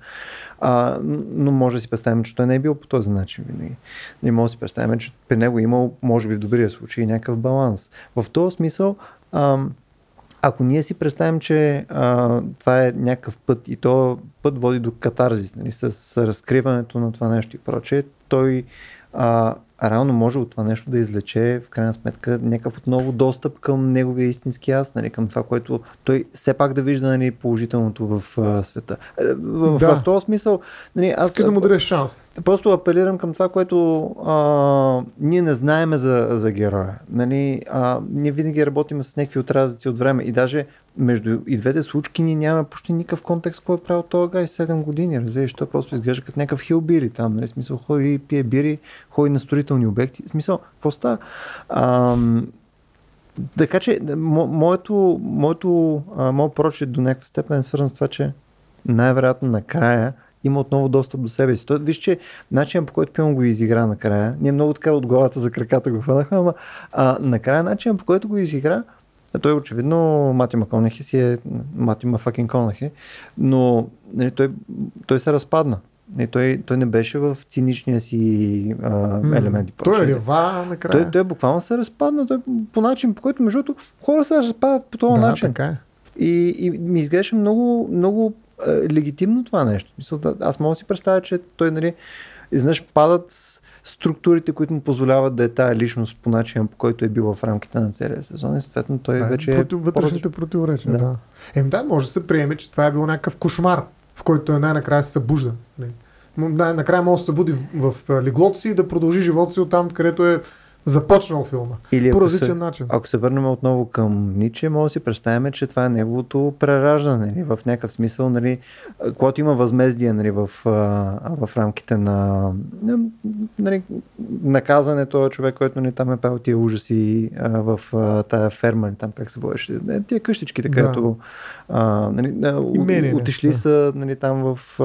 Но може да си представим, че той не е бил по този начин винаги. Не може да си представим, че при него имал, може би в добрия случай, някакъв баланс. В този смисъл, ако ние си представим, че това е някакъв път и то път води до катарзис, нали, с разкриването на това нещо и прочее, той реално може от това нещо да извлече в крайна сметка някакъв отново достъп към неговия истински аз, нали, към това, което той все пак да вижда, нали, положителното в света. В този смисъл, нали, аз искаш да му дадеш шанс. Просто апелирам към това, което ние не знаеме за героя. Нали, ние винаги работим с някакви отрязъци от време и даже между и двете случки ние нямаме почти никакъв контекст, кой е правил този гай 7 години. Разбираш, той просто изглежда като някакъв хилбири там. Нали, смисъл, ходи, пие бири, ходи на строителни обекти. В смисъл, какво става? Така че, моят прочит до някаква степен е свързан с това, че най-вероятно накрая има отново достъп до себе си. Виж, че начинът, по който Пилм го изигра накрая, ние много така от главата за краката го хванахме, ама накрая начинът, по който го изигра, той очевидно Матю МакКонахи си е Матю Мафакин Конахи, но, нали, той се разпадна. Той не беше в циничния си елемент. Той е рева накрая. Той буквално се разпадна по начин, по който между другото хора се разпадат по този начин. Така е. И ми изглеждаше много, много легитимно това нещо. Аз мога да си представя, че той, изведнъж падат структурите, които му позволяват да е тая личност по начина, по който е бил в рамките на целия сезон и съответно той вече е... Вътрешните противоречия, да. Може да се приеме, че това е било някакъв кошмар, в който най-накрая се събужда. Най-накрая може да се събуди в леглото си и да продължи живота си оттам, където е започнал филма. Или по различен начин. Ако се върнем отново към Ниче, може да си представим, че това е неговото прераждане. В някакъв смисъл, когато има възмездие в рамките на наказането този човек, който там е пел тия ужаси в тая ферма, там как се водеше, тия къщичките, където отишли са там в...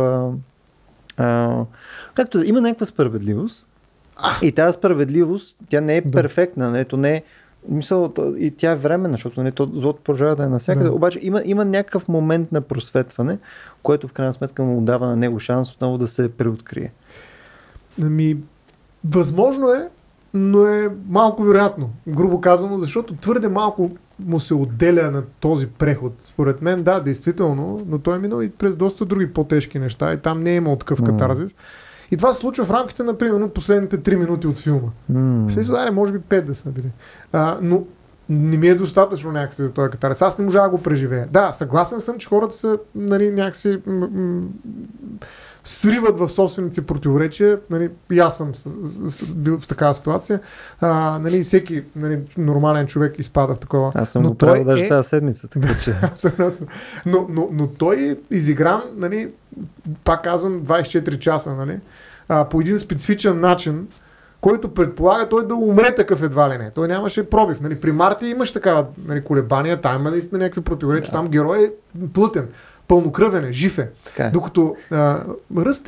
както има някаква справедливост, и тази справедливост, тя не е перфектна, и тя е временна, защото злото продължава да е навсякъде, обаче има някакъв момент на просветване, което в крайна сметка му дава на него шанс отново да се преоткрие. Възможно е, но е малко вероятно, грубо казано, защото твърде малко му се отделя на този преход. Според мен, да, действително, но той е минал и през доста други по-тежки неща и там не е имал такъв катарзис. И това се случва в рамките на, примерно, последните 3 минути от филма. В смисъл, може би 5 да са били. Но не ми е достатъчно някакси за този катарзис. Аз не можа да го преживея. Да, съгласен съм, че хората са някакси сриват в собствените си противоречия. И аз съм бил в такава ситуация. Всеки нормален човек изпада в такова. Аз съм го правил даже тази седмица. Така че... Абсолютно. Но той е изигран, пак казвам, 24 часа, по един специфичен начин, който предполага той да умре такъв едва ли не. Той нямаше пробив. При Марти имаш такава колебания, там има наистина някакви противоречия. Там герой е плътен, пълнокръвен е, жив е. Докато Ръст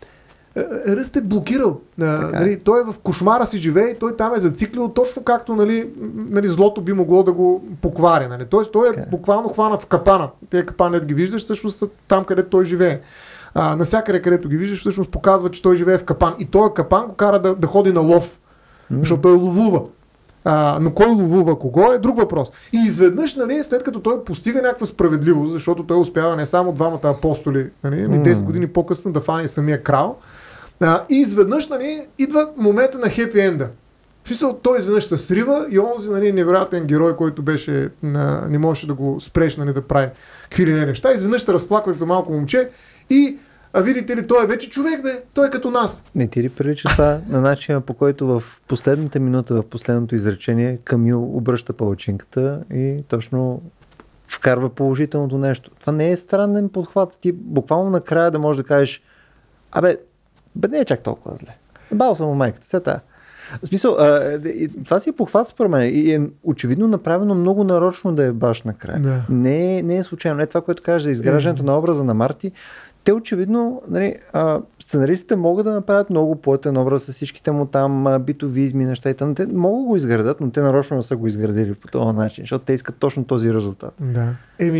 е блокирал. Той е в кошмара си живее и той там е зациклил точно както злото би могло да го поквари. Тоест той е буквално хванат в капана. Те капани ги виждаш, всъщност са там, където той живее. Насякъде, където ги виждаш, всъщност показва, че той живее в капан. И този капан го кара да ходи на лов. Защото той ловува. Но кой ловува кого е друг въпрос. И изведнъж, след като той постига някаква справедливост, защото той успява не само двамата апостоли, 10 години по-късно да фане самия крал, и изведнъж идва момента на хепи енда. В смисъл, той изведнъж се срива и онзи невероятен герой, който беше, не можеше да го спреш да прави какви ли не неща, изведнъж се разплаква като малко момче и видите ли, той е вече човек, той е като нас. Не ти ли прилича това на начина, по който в последната минута, в последното изречение Камил обръща палачинката и точно вкарва положителното нещо. Това не е странен подхват. Ти буквално накрая да можеш да кажеш не е чак толкова зле. Бал съм у майката, сета. В смисъл, това си е похват според мен и е очевидно направено много нарочно да е баш накрая. Да. Не е случайно. Не е това, което кажеш за изграждането на образа на Марти. Те очевидно, сценаристите могат да направят много плътен образ с всичките му там битовизми, неща и т.н. Те могат да го изградат, но те нарочно не са го изградили по този начин, защото те искат точно този резултат. Да.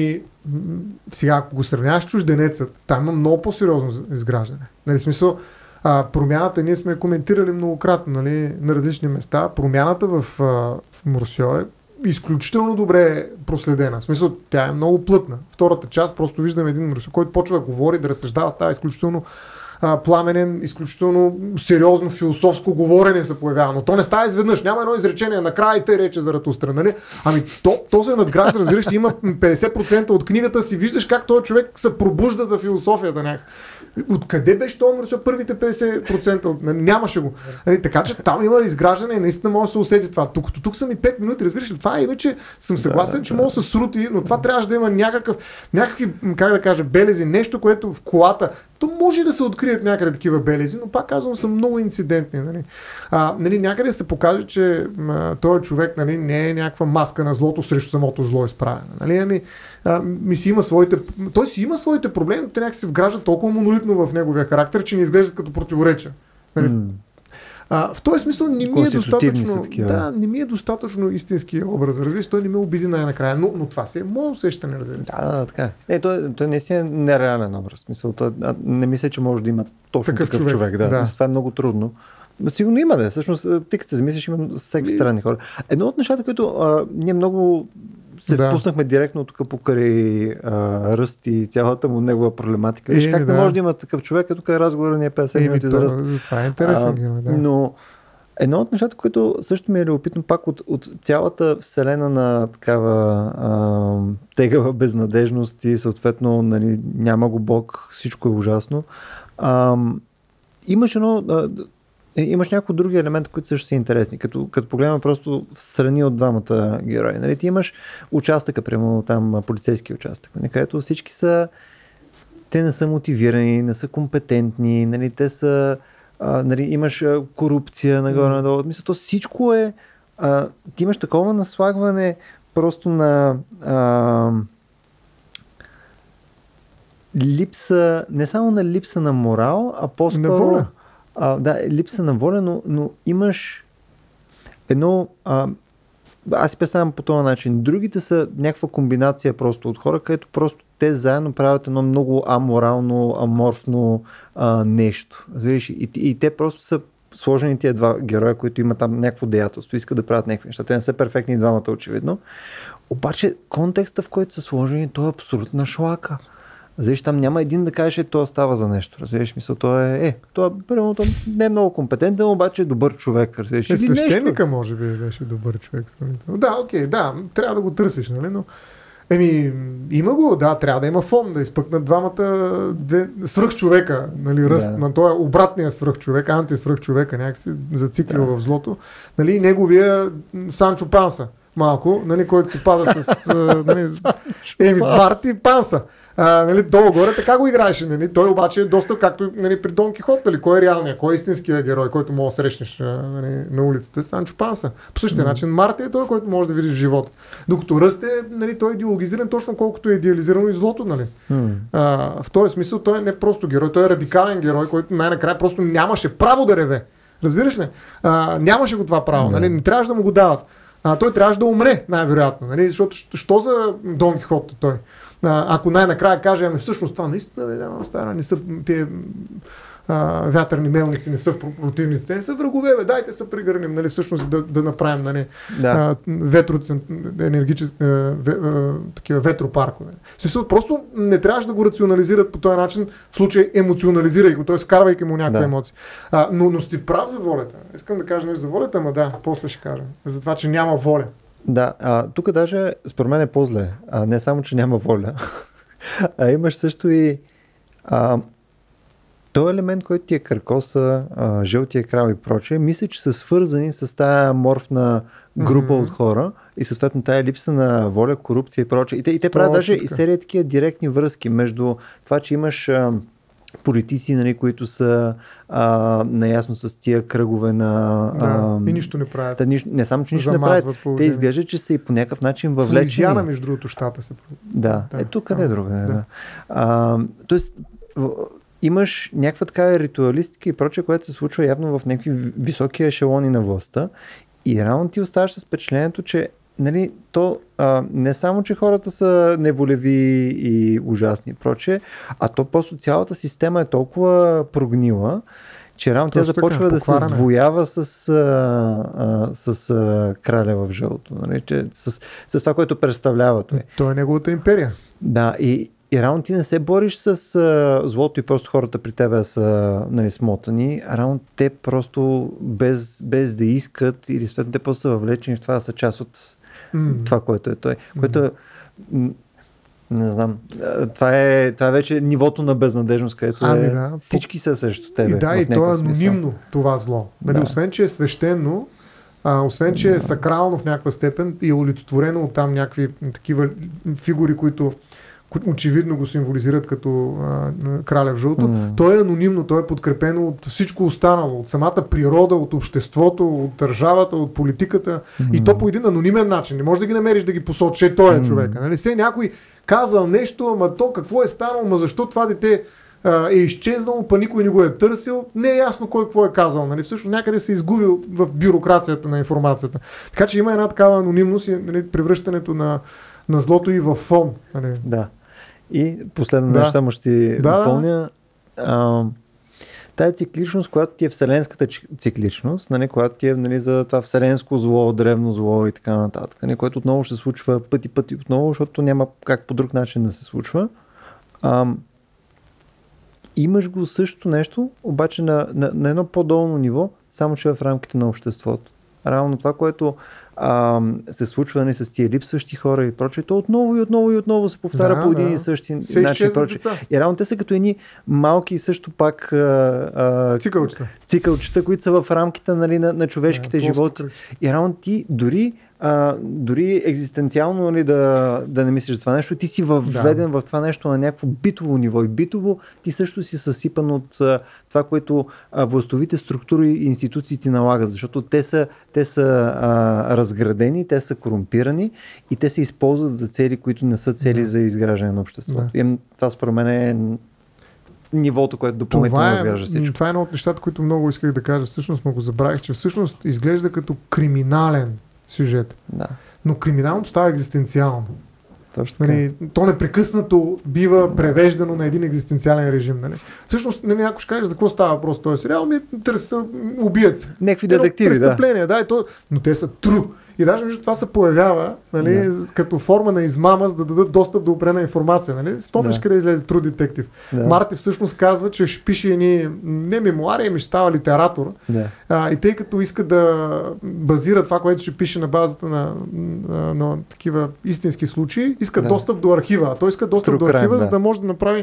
Сега, ако го сравняваш с Чужденецът, там има много по-сериозно изграждане. В смисъл, промяната, ние сме коментирали многократно на различни места, промяната в Морсьо е изключително добре проследена. В смисъл, тя е много плътна. Втората част просто виждаме един Морсьо, който почва да говори, да разсъждава, става изключително пламенен, изключително сериозно философско говорене се появява. Но то не става изведнъж. Няма едно изречение накрая и те рече Заратустра. То се надгражда, разбираш, има 50% от книгата си, виждаш как този човек се пробужда за философията някакси. Откъде беше това Морсьо първите 50%? Нямаше го. Така че там има изграждане и наистина може да се усети това. Тук са ми 5 минути, разбираш ли? Това е иначе съм съгласен, че може да се срути, но това трябваше да има някакви, как да кажа, белези, нещо, което в колата. То може да се открият някъде такива белези, но пак казвам, са много инцидентни. Някъде се покаже, че този човек не е някаква маска на злото срещу самото зло изправено. Той си има своите проблеми, но те някак се вграждат толкова монолитно в неговия характер, че не изглеждат като противоречия. В този смисъл не ми е достатъчно. Да, не ми е достатъчно истински образ. Разбира, той не ме обиди най-накрая, но това си е моето усещане, разбира се. Да, така. Той наистина е нереален образ. Смисъл, не мисля, че може да има точно такъв човек. Да. Това е много трудно. Но сигурно има да. Всъщност, ти като се замислиш, има всеки странни хора. Едно от нещата, които ние много се впуснахме директно тук покрай Ръст и цялата му негова проблематика. Виж как не може да има такъв човек, тук разговора ни е 50 минути за Ръст. Това е интересно. Но едно от нещата, които също ми е любопитно пак от цялата вселена на такава тегава безнадежност и съответно нали, няма го Бог, всичко е ужасно. Имаш някои други елементи, които също са интересни. Като погледаме просто в страни от двамата герои. Нали, ти имаш участъка, прямо там полицейски участък, нали, където всички те не са мотивирани, не са компетентни, нали, те са нали, имаш корупция нагоре-надолу. Мисля, то всичко е ти имаш такова наслагване просто на липса, не само на липса на морал, а по-скоро липса на воля, но имаш едно аз си представям по този начин. Другите са някаква комбинация просто от хора, където просто те заедно правят едно много аморално, аморфно нещо. И те просто са сложени тия два героя, които имат там някакво деятелство, искат да правят някакви неща. Те не са перфектни и двамата, очевидно. Обаче контекста, в който са сложени, той е абсолютна шлака. Разбираш, там няма един да каже, това става за нещо. Разбираш, мисъл, той не е много компетентен, обаче е добър човек. Разбираш, свещеника може би беше добър човек. Да, окей, трябва да го търсиш, нали, но има го, трябва да има фон, да изпъкнат двамата свръхчовека, нали, Ръст на този обратния свръхчовек, антисвръхчовека, някакси зациклил в злото, нали, неговия Санчо Панса, малко, нали, който си пада с Барти Панса. Нали, долу-горе така го играеше. Нали. Той обаче е доста както нали, при Дон Кихот. Нали, кой е реалният, кой е истинският герой, който може да срещнеш нали, на улицата? Санчо Панса. По същия начин Марти е той, който може да видиш в живота. Докато Ръст е, нали, той е идеологизиран точно колкото е идеализирано и злото. Нали. В този смисъл той е не просто герой, той е радикален герой, който най-накрая просто нямаше право да реве. Разбираш ли? Нямаше го това право. Нали, не трябваше да му го дават. Той трябваше да умре, най-вероятно. Нали, защото що за Дон Кихот той? Ако най-накрая кажем, всъщност това наистина не са те вятърни мелници, не са противници, те не са врагове, дайте се прегърнем, нали, всъщност да направим нали, такива ветропаркове. Смисъл, просто не трябваше да го рационализират по този начин, в случай емоционализирай го, т.е. вкарвайки му някаква емоция. Но сте прав за волята. Искам да кажа нещо за волята, ама после ще кажа. За това, че няма воля. Да, тук даже според мен е по-зле. Не само, че няма воля, а имаш също и този елемент, който ти е кракоса, жълтия крал и прочее, мисля, че са свързани с тая морфна група от хора и съответно тая липса на воля, корупция и прочее. И те правят даже и серия такива директни връзки между това, че имаш политици, нали, които са наясно с тия кръгове на... и нищо не правят. Не само, че нищо не правят. Те изглеждат, че са и по някакъв начин въвлечени. Луизиана, между другото, щата се... Ето къде е друга. Тоест, имаш някаква така ритуалистика и прочее, което се случва явно в някакви високи ешелони на властта и реално ти оставаш с впечатлението, че нали, то не само, че хората са неволеви и ужасни и прочее, а то просто цялата система е толкова прогнила, че реално тя започва да се сдвоява с краля в жълто. Нали, с това, което представлява той. Той е неговата империя. Да, и реално ти не се бориш с злото и просто хората при тебе са нали, смотани, а реално те просто без да искат или съответно те просто са въвлечени в това да са част от това, което е той. Което не знам, това е вече нивото на безнадежност, където всички са срещу тебе. И то е анонимно това зло. Нали, освен, че е свещено, освен, че е сакрално в някаква степен и е олицетворено от там някакви такива фигури, които очевидно го символизират като краля в жълто. То е анонимно, то е подкрепено от всичко останало, от самата природа, от обществото, от държавата, от политиката и то по един анонимен начин. Не можеш да ги намериш да ги посочи, той е човека. Нали? Някой казал нещо, ама то какво е станало, ама защо това дете е изчезнало, па никой не го е търсил, не е ясно кой какво е казал. Нали? Всъщност някъде се изгубил в бюрокрацията на информацията. Така че има една такава анонимност и нали, превръщането на злото и в фон. Нали? Да. И последно нещо само ще допълня. Тая цикличност, която ти е вселенската цикличност, нали, която ти е нали, за това вселенско зло, древно зло и така нататък, нали, което отново ще се случва пъти отново, защото няма как по друг начин да се случва. Имаш го същото нещо, обаче на едно по-долно ниво, само че в рамките на обществото. Равно това, което се случва нали, с тия липсващи хора и прочее, то отново се повтаря по един и същи начин. И равно те са като едни малки също пак цикълчета, които са в рамките нали, на човешките животи. И равно ти дори екзистенциално нали, да не мислиш за това нещо, ти си въведен в това нещо на някакво битово ниво. И битово ти също си съсипан от това, което властовите структури и институции ти налагат, защото те са разградени, те са корумпирани и те се използват за цели, които не са цели за изграждане на обществото. И това според мен е нивото, което допълнително разгражда всичко. Това е едно от нещата, които много исках да кажа. Всъщност му го забравих, че всъщност изглежда като криминален сюжет. Да. Но криминалното става екзистенциално. Нали, то непрекъснато бива превеждано на един екзистенциален режим. Нали. Всъщност, нали, ако ще кажеш за какво става въпрос този сериал, търся убият. Някакви детективи, престъпления, но те са true. И даже между това се появява нали, като форма на измама, за да дадат достъп до определена информация. Нали. Спомняш къде излезе True Detective. Марти всъщност казва, че ще пише не мемуари, ами ще става литератор. И тъй като иска да базира това, което ще пише на базата на такива истински случаи, иска достъп до архива. Той иска достъп до архива, за да може да направи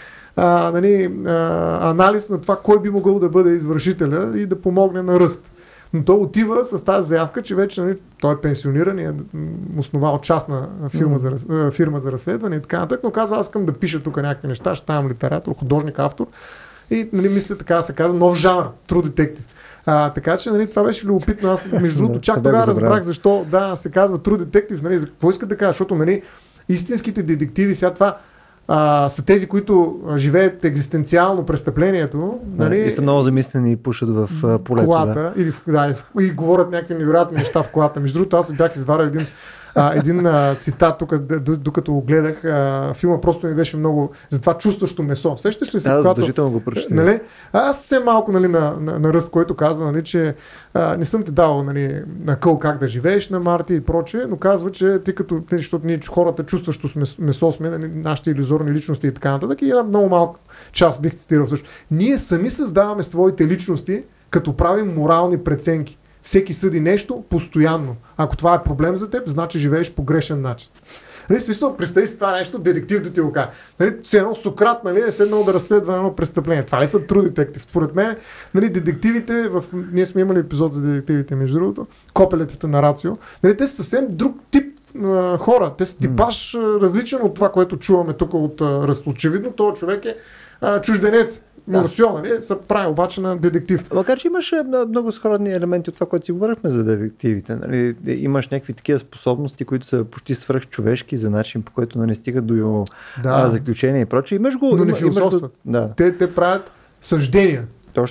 анализ на това, кой би могъл да бъде извършителя и да помогне на ръст. Но той отива с тази заявка, че вече нали, той е пенсиониран и е основал частна фирма за разследване и така нататък, но казва, аз искам да пиша тук някакви неща, ще ставам литератор, художник, автор и нали, мисля така да се казва нов жанр, True Detective. Така че нали, това беше любопитно. Аз между другото чак тогава разбрах защо се казва True Detective, нали, за какво иска да кажа, защото нали, истинските детективи сега това са тези, които живеят екзистенциално престъплението. Нали, и са много замислени и пушат в полето. Колата, и говорят някакви невероятни неща в колата. Между другото, аз бях изварил един цитат тук, докато го гледах. Филма просто ми беше много за това чувстващо месо. Сещаш ли се? Задължително го прочетя. Нали, аз съвсем малко нали, на Ръст, който казва, нали, че не съм ти дал нали, на къл как да живееш на Марти и прочее, но казва, че ти като, защото ние хората чувстващо месо сме, нали, нашите илюзорни личности и така нататък, и една много малка част бих цитирал също. Ние сами създаваме своите личности, като правим морални преценки. Всеки съди нещо постоянно. Ако това е проблем за теб, значи живееш по грешен начин. Нали, смисъл, представи си това нещо, детектив да ти го каже. Нали, едно Сократ нали, е седнал да разследва едно престъпление. Това ли са True Detective? Според мен, нали, детективите, ние сме имали епизод за детективите, между другото, копелетите на Рацио, нали, те са съвсем друг тип хора. Те са типаж различен от това, което чуваме тук от Ръст. Очевидно, този човек е чужденец. Морсио, нали, се прави обаче на детектив. Макар че имаш много сходни елементи от това, което си говорихме за детективите. Нали, имаш някакви такива способности, които са почти свръхчовешки за начин, по който нали, стигат до заключения и прочее. Имаш го. Но не философстват. Те правят съждения.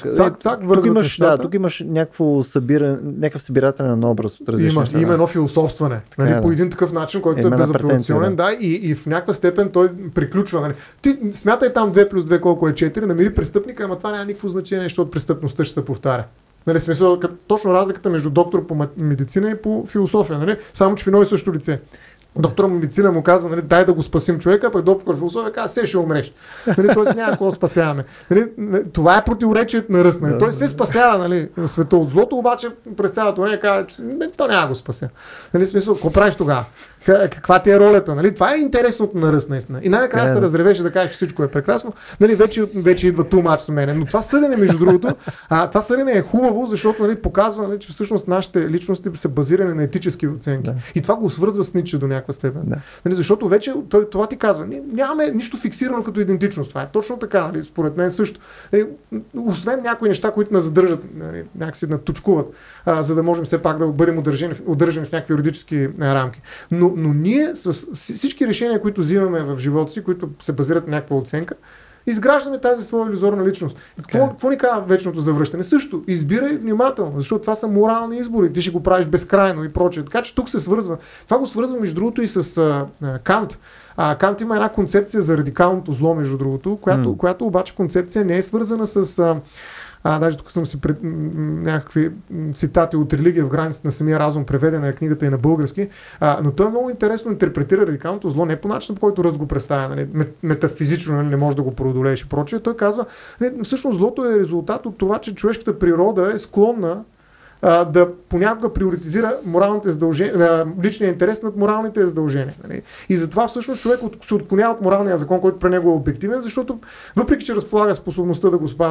Тук имаш някакъв събирателен образ от различни неща. Има едно философстване. Нали, по един такъв начин, който е безапелационен, и в някаква степен той приключва. Нали. Ти смятай там 2+2 колко е 4, намери престъпника, ама това няма никакво значение, защото престъпността ще се повтаря. Нали, смисъл, точно разликата между доктор по медицина и по философия. Нали? Само че в едно и също лице. Доктор медицина му казва, нали, дай да го спасим човека, пък доктор философия казва, ще умреш. Нали, тоест няма какво спасяваме. Нали, това е противоречието на Ръст. Нали. Той се спасява нали, света от злото, обаче през цялото време казва, че то няма го спася. Нали, смисъл, какво правиш тогава? Каква ти е ролята? Нали? Това е интересното на Ръст наистина. И най-накрая се разревеше да кажеш, че всичко е прекрасно. Нали, вече идва too much с мене. Но това съдене, между другото, това съдене е хубаво, защото нали, показва, нали, че всъщност нашите личности са базирани на етически оценки. И това го свързва с Ницше до някаква степен. Нали, защото вече това ти казва, нямаме нищо фиксирано като идентичност. Това е точно така, нали, според мен също. Нали, освен някои неща, които нас задържат, нали, някакси натучкуват, за да можем все пак да бъдем удържани в някакви юридически рамки. Но ние с всички решения, които взимаме в живота си, които се базират на някаква оценка, изграждаме тази своя илюзорна личност. Какво ни казва вечното завръщане? Също, избирай внимателно, защото това са морални избори, ти ще го правиш безкрайно и прочее. Така че тук се свързва. Това го свързва между другото и с Кант. Кант има една концепция за радикалното зло, между другото, която обаче концепция не е свързана с... даже тук съм си някакви цитати от Религия в границите на самия разум, преведена е книгата и на български, но той много интересно интерпретира радикалното зло, не по начин, по който Ръст го представя, нали, метафизично, нали, не може да го преодолееш и прочее. Той казва, всъщност злото е резултат от това, че човешката природа е склонна да понякога приоритизира моралните задължения, личния интерес над моралните задължения. Нали? И затова всъщност човек се отклонява от моралния закон, който при него е обективен, защото въпреки че разполага способността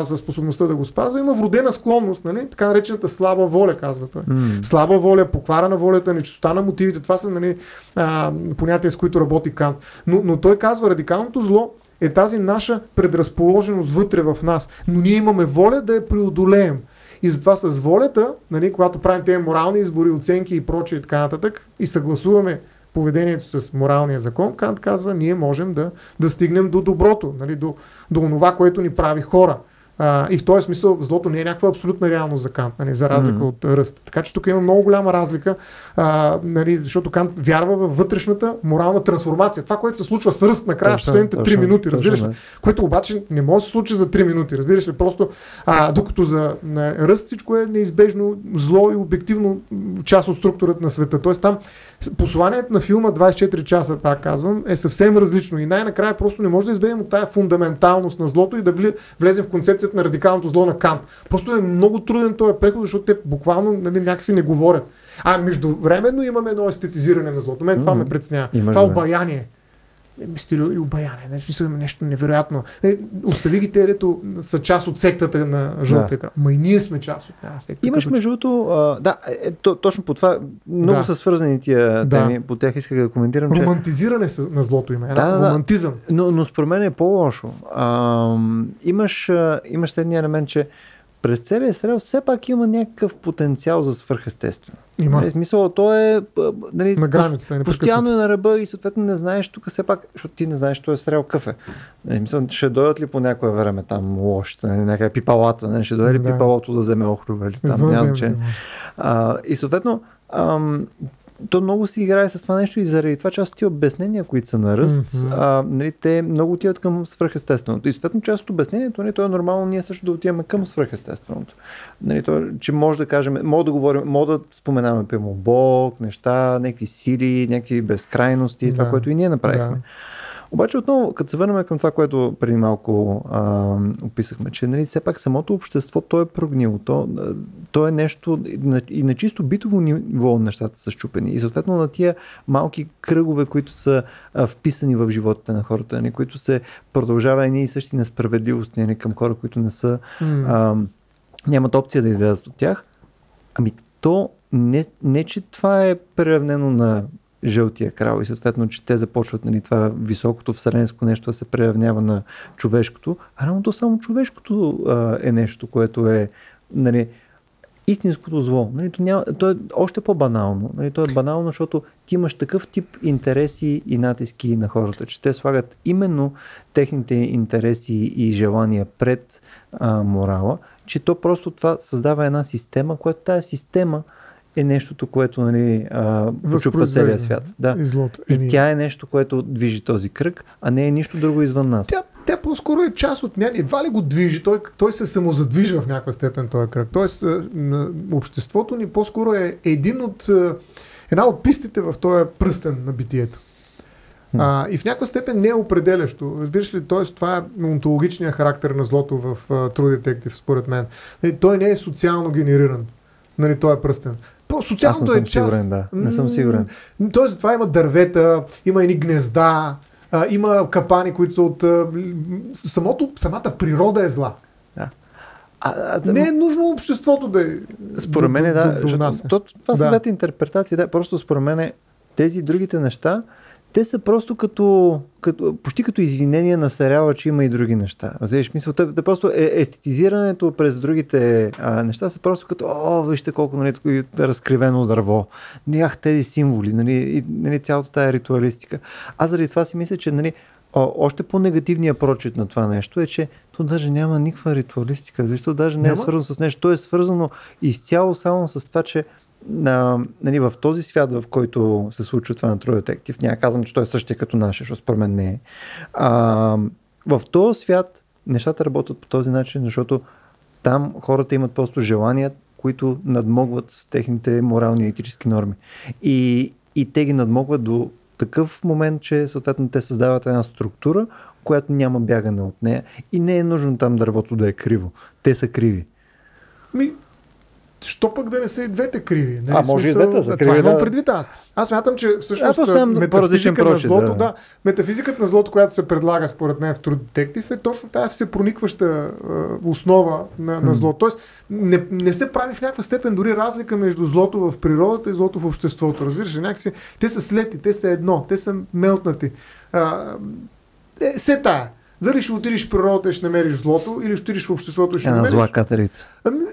да го спазва, има вродена склонност, нали? Така наречената слаба воля, казва той. Слаба воля, поквара на волята, нечистота на мотивите, това са, нали, понятия, с които работи Кант. Но той казва, радикалното зло е тази наша предразположеност вътре в нас, но ние имаме воля да я преодолеем. И затова с волята, нали, когато правим тези морални избори, оценки и прочее и така нататък, и съгласуваме поведението с моралния закон, Кант казва, ние можем да стигнем до доброто, нали, до това, което ни прави хора. И в този смисъл злото не е някаква абсолютна реалност за Кант, нали, за разлика от Ръст. Така че тук има много голяма разлика, нали, защото Кант вярва във вътрешната морална трансформация. Това, което се случва с Ръст накрая в последните 3 минути, разбираш ли? Което обаче не може да се случи за 3 минути, разбираш ли? Просто докато за Ръст всичко е неизбежно зло и обективно част от структурата на света. Тоест там посланието на филма 24 часа, пак казвам, е съвсем различно и най-накрая просто не може да избегнем от тая фундаменталност на злото и да влезем в концепцията на радикалното зло на Кант. Просто е много труден този преход, защото те буквално, нали, някакси не говорят. Междувременно имаме едно естетизиране на злото. Мен това ме притеснява. Това обаяние. Стило и обаяние. Не, смисъл има нещо невероятно. Остави ги те, дето са част от сектата на жълтия екран. Ма и ние сме част от тази секта. Имаш между другото, точно по това много са свързани тия теми, по тях исках да коментирам. Романтизиране на злото има. Романтизъм. Но според мен е по-лошо. Имаш следния елемент, че през целия сериал все пак има някакъв потенциал за свръхестествено. Има. В смисъл, то е, нали, на границата, постоянно е на ръба и съответно не знаеш тук все пак, защото ти не знаеш, що е сериал кафе. Мисля, ще дойдат ли по някое време там лошите, някаква пипалата, не? Ще дойде ли пипалото да вземе охрова или там, няма значение. И съответно, то много си играе с това нещо и заради това част от тия обяснения, които са на Ръст, нали, те много отиват към свръхестественото. И съответно част от обяснението, нали, то е нормално ние също да отиваме към свръхестественото. Нали, то, че може да кажем, може да говорим, може да споменаваме пълно Бог, неща, някакви сили, някакви безкрайности, това, което и ние направихме. Обаче отново, като се върнем към това, което преди малко описахме, че, нали, все пак самото общество, то е прогнило. То е нещо и на чисто битово ниво нещата са счупени. И съответно на тия малки кръгове, които са вписани в животите на хората, нали, които се продължава едни и същи несправедливости, нали, към хора, които не са нямат опция да излязат от тях. То не че това е преравнено на жълтия крал и съответно, че те започват, нали, това високото вселенско нещо да се преравнява на човешкото, а рано то само човешкото е нещо, което е, нали, истинското зло. Нали, то е още по-банално. Нали, то е банално, защото ти имаш такъв тип интереси и натиски на хората, че те слагат именно техните интереси и желания пред морала, че то просто това създава една система, която тази система е нещото, което, нали, почупва целия свят. Да. И тя е нещо, което движи този кръг, а не е нищо друго извън нас. Тя по-скоро е част от нея. Едва ли го движи, той се самозадвижва в някаква степен този кръг. Тоест, обществото ни по-скоро е една от пистите в този пръстен на битието. И в някаква степен не е определящо. Разбираш ли, т.е. това е онтологичният характер на злото в True Detective, според мен. Той не е социално генериран. Нали, той е пръстен. Социалното е част. Сигурен, не съм сигурен. Тоест, това има дървета, има едни гнезда, има капани, които са от... самата природа е зла. Не е нужно обществото да е... Според мен, това са двете интерпретации. Просто според мен тези другите неща, те са просто почти като извинение на сериала, че има и други неща. Разбираш, мисъл, просто естетизирането през другите неща са просто като, вижте колко, нали, разкривено дърво. Тези символи, нали, цялата тая ритуалистика. Аз заради това си мисля, че, нали, още по-негативният прочит на това нещо е, че то даже няма никаква ритуалистика, защото даже не е свързано с нещо. То е свързано изцяло само с това, че нали, в този свят, в който се случва това на True Detective, няма казвам, че той е същия като нашия, защото според мен не е. В този свят нещата работят по този начин, защото там хората имат просто желания, които надмогват техните морални и етически норми. И те ги надмогват до такъв момент, че съответно те създават една структура, която няма бягане от нея и не е нужно там дървото да е криво. Те са криви. Що пък да не са и двете криви? Нали? Може и двете са криви. Това имам предвид аз. Аз смятам, че всъщност метафизиката на злото, метафизиката на злото, която се предлага според мен в True Detective, е точно тази всепроникваща основа на злото. Тоест не се прави в някаква степен дори разлика между злото в природата и злото в обществото. Разбираш ли? Някакси те са слети, те са едно, те са мелтнати. Се тая. Дали ще отидеш в природата и ще намериш злото, или ще отидеш в обществото и ще намериш... Една зла катерица.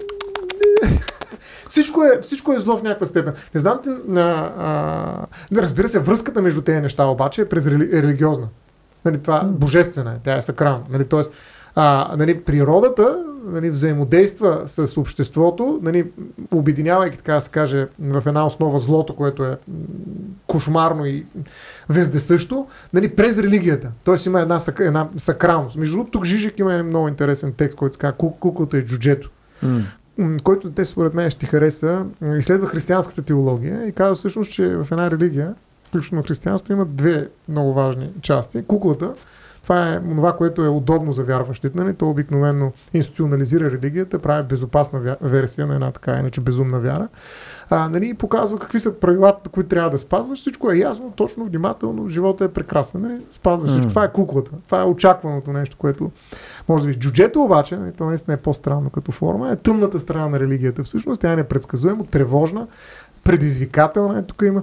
Всичко е зло в някаква степен. Не знам ти... разбира се, връзката между тези неща обаче е през религиозна. Нали, това божествена е, тя е сакрална. Нали, тоест, нали, природата нали, взаимодейства с обществото, нали, обединявайки, така да се каже, в една основа злото, което е кошмарно и вездесъщо, нали, през религията. Тоест има една сакралност. Между другото, тук Жижек има един много интересен текст, който се казва "Куклата и джуджето", който те според мен ще ти хареса, изследва християнската теология и казва всъщност, че в една религия, включително християнство, има две много важни части. Куклата, това е това, което е удобно за вярващите, нали? То обикновено институционализира религията, прави безопасна версия на една така иначе безумна вяра. Нали, показва какви са правилата, които трябва да спазваш. Всичко е ясно, точно, внимателно, живота е прекрасен. Нали? Спазваш всичко. Това е куклата. Това е очакваното нещо, което може да видиш. Джуджето обаче, нали, то наистина е по-странно като форма, е тъмната страна на религията. Всъщност тя е непредсказуема, тревожна, предизвикателна. Тук има.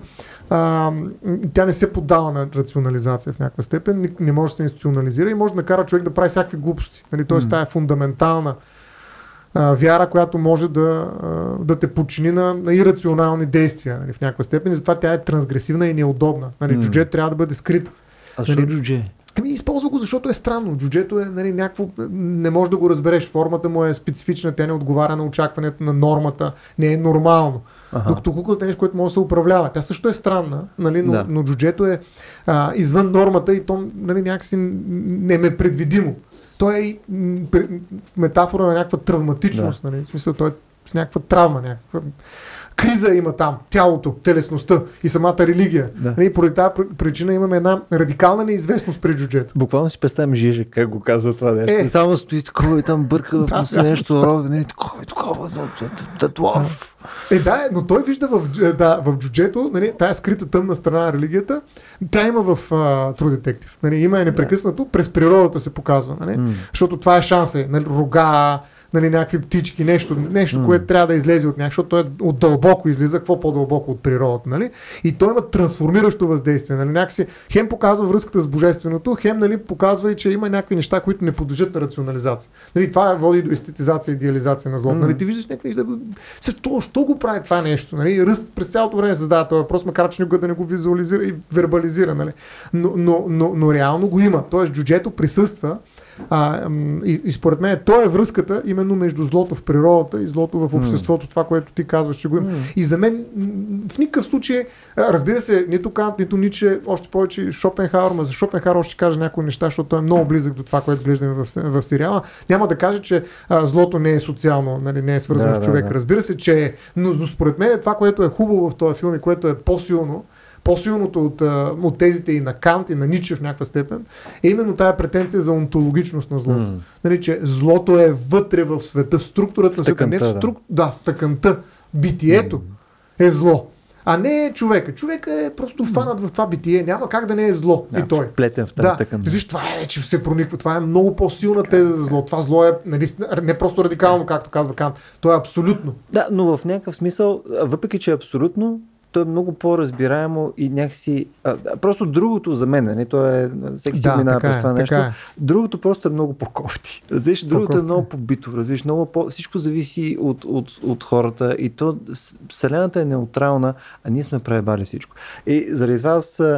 Тя не се поддава на рационализация в някаква степен, не може да се институционализира и може да накара човек да прави всякакви глупости. Нали? Тоест тя е фундаментална вяра, която може да те подчини на ирационални действия, нали, в някаква степен. Затова тя е трансгресивна и неудобна. Нали, джудже трябва да бъде скрит. А защо джудже? Използва го, защото е странно. Джуджето е нали, някакво, не можеш да го разбереш. Формата му е специфична, тя не отговаря на очакването на нормата, не е нормално. Докато куклата е нещо, което може да се управлява. Тя също е странна, нали, но джуджето е извън нормата и то нали, някакси не е предвидимо. Той е метафора на някаква травматичност, нали? В смисъл, той е с някаква травма, някаква криза има там, тялото, телесността и самата религия. Нали? Поради тази причина имаме една радикална неизвестност при джуджето. Буквално си представям Жижек, как го казва това нещо. Само стои такова и там бърка в носа нещо, роби, нали, такова, татлов. Да, но той вижда в джуджето, нали, тая скрита тъмна страна на религията, тя има в True Detective. Нали, има непрекъснато, през природата се показва. Нали, защото това е шанса, нали, рога, нали, някакви птички, нещо което трябва да излезе от някакво, защото той от дълбоко излиза, какво по-дълбоко от природата. Нали? И той има трансформиращо въздействие. Нали? Някакси, хем показва връзката с божественото, хем нали, показва и, че има някакви неща, които не подлежат на рационализация. Нали? Това води до естетизация и идеализация на злото. Нали? Ти виждаш някакви неща. Що го прави това нещо? Нали? Ръст през цялото време създава този въпрос, макар че никога да не го визуализира и вербализира. Нали? Но реално го има. Тоест джуджето присъства. И според мен то е връзката именно между злото в природата и злото в обществото, това, което ти казваш, че го има. И за мен в никакъв случай, разбира се, нито Кант, нито Ниче, още повече Шопенхауер, но за Шопенхауер още каже някои неща, защото той е много близък до това, което глеждаме в сериала. Няма да каже, че злото не е социално, нали, не е свързано с човека. Разбира се, че е. Но според мен това, което е хубаво в този филм и което е по-силното от тезите и на Кант и на Ниче в някаква степен, е именно тая претенция за онтологичност на злото. Нали, че злото е вътре в света, структурата на света. Не тъканта, битието е зло. А не човека. Човека е просто фанат в това битие. Няма как да не е зло. И той. Вплетен в тази тъканта. Виж, това е вече се прониква. Това е много по-силна теза за зло. Това зло е нали, не просто радикално, както казва Кант. То е абсолютно. Да, но в някакъв смисъл, въпреки че е абсолютно, то е много по-разбираемо и някакси... просто другото за мен, не? То е... Всеки си минава през това нещо. Другото просто е много по-кофти. Разбираш, другото е много по-битово. Разбираш, всичко зависи от хората и то... Вселената е неутрална, а ние сме пребали всичко. И заради това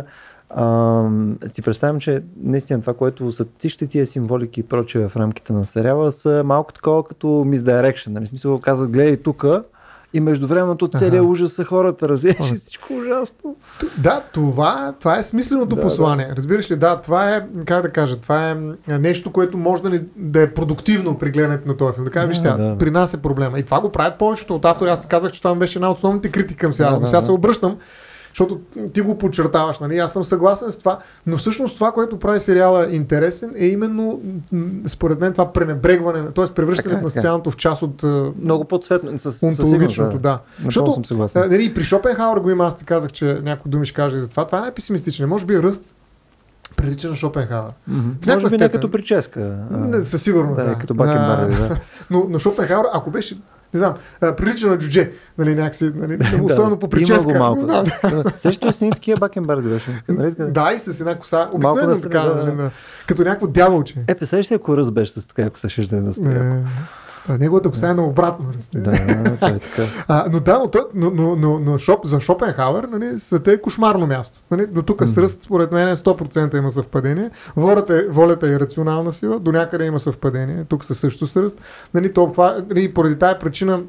Си представям, че наистина това, което са всички тия символики и прочее в рамките на сериала, са малко такова като misdirection. Нали? В смисъл казват, гледай тука, и междувременно целият ужас са хората, разеш и всичко ужасно. Да, това е смисленото послание. Разбираш ли, това е, как да кажа, това е нещо, което може да е продуктивно при гледането на този филм. Да кажа, виж сега, при нас е проблема. И това го правят повечето от автори. Аз ти казах, че това беше една от основните критики към сериала. Сега се обръщам, защото ти го подчертаваш, нали? Аз съм съгласен с това, но всъщност това, което прави сериала интересен, е именно, според мен, това пренебрегване, т.е. превръщането на социалното в част от много по-цветно, онтологичното, да. Защото съм съгласен. И при Шопенхауър го има, аз ти казах, че някои думи ще кажа за това. Това е най-песимистичен. Може би Ръст прилича на Шопенхауър. Може би не като прическа. Със сигурност, да. Като Бакенбард, да. Но Шопенхауър, ако беше, не знам, прилича на джудже, нали, някакси, нали, особено по прическа. Има го малко. Също с такива Бакенбарди беше. Да, и с една коса, обикновено така, нали, като някакво дяволче. Представиш си, ако Ръст беше с така коса, ще да стоя. Неговата коса е наобратно. Да, това е така. Но за Шопенхауър, нали, света е кошмарно място. Нали, до тук с Ръст, според мен, 100% има съвпадение. Волята е рационална сила, до някъде има съвпадение. Тук също с Ръст. Нали, поради тая причина